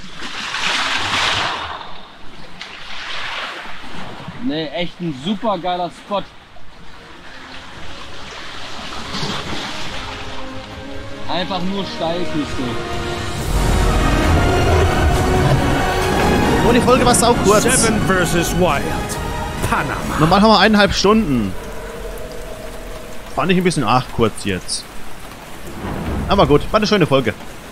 Ne, echt ein super geiler Spot. Einfach nur Steilküste. Und die Folge war sau kurz. Seven versus Wild. Panama. Normal haben wir eineinhalb Stunden. Fand ich ein bisschen arg kurz jetzt. Aber gut, war eine schöne Folge.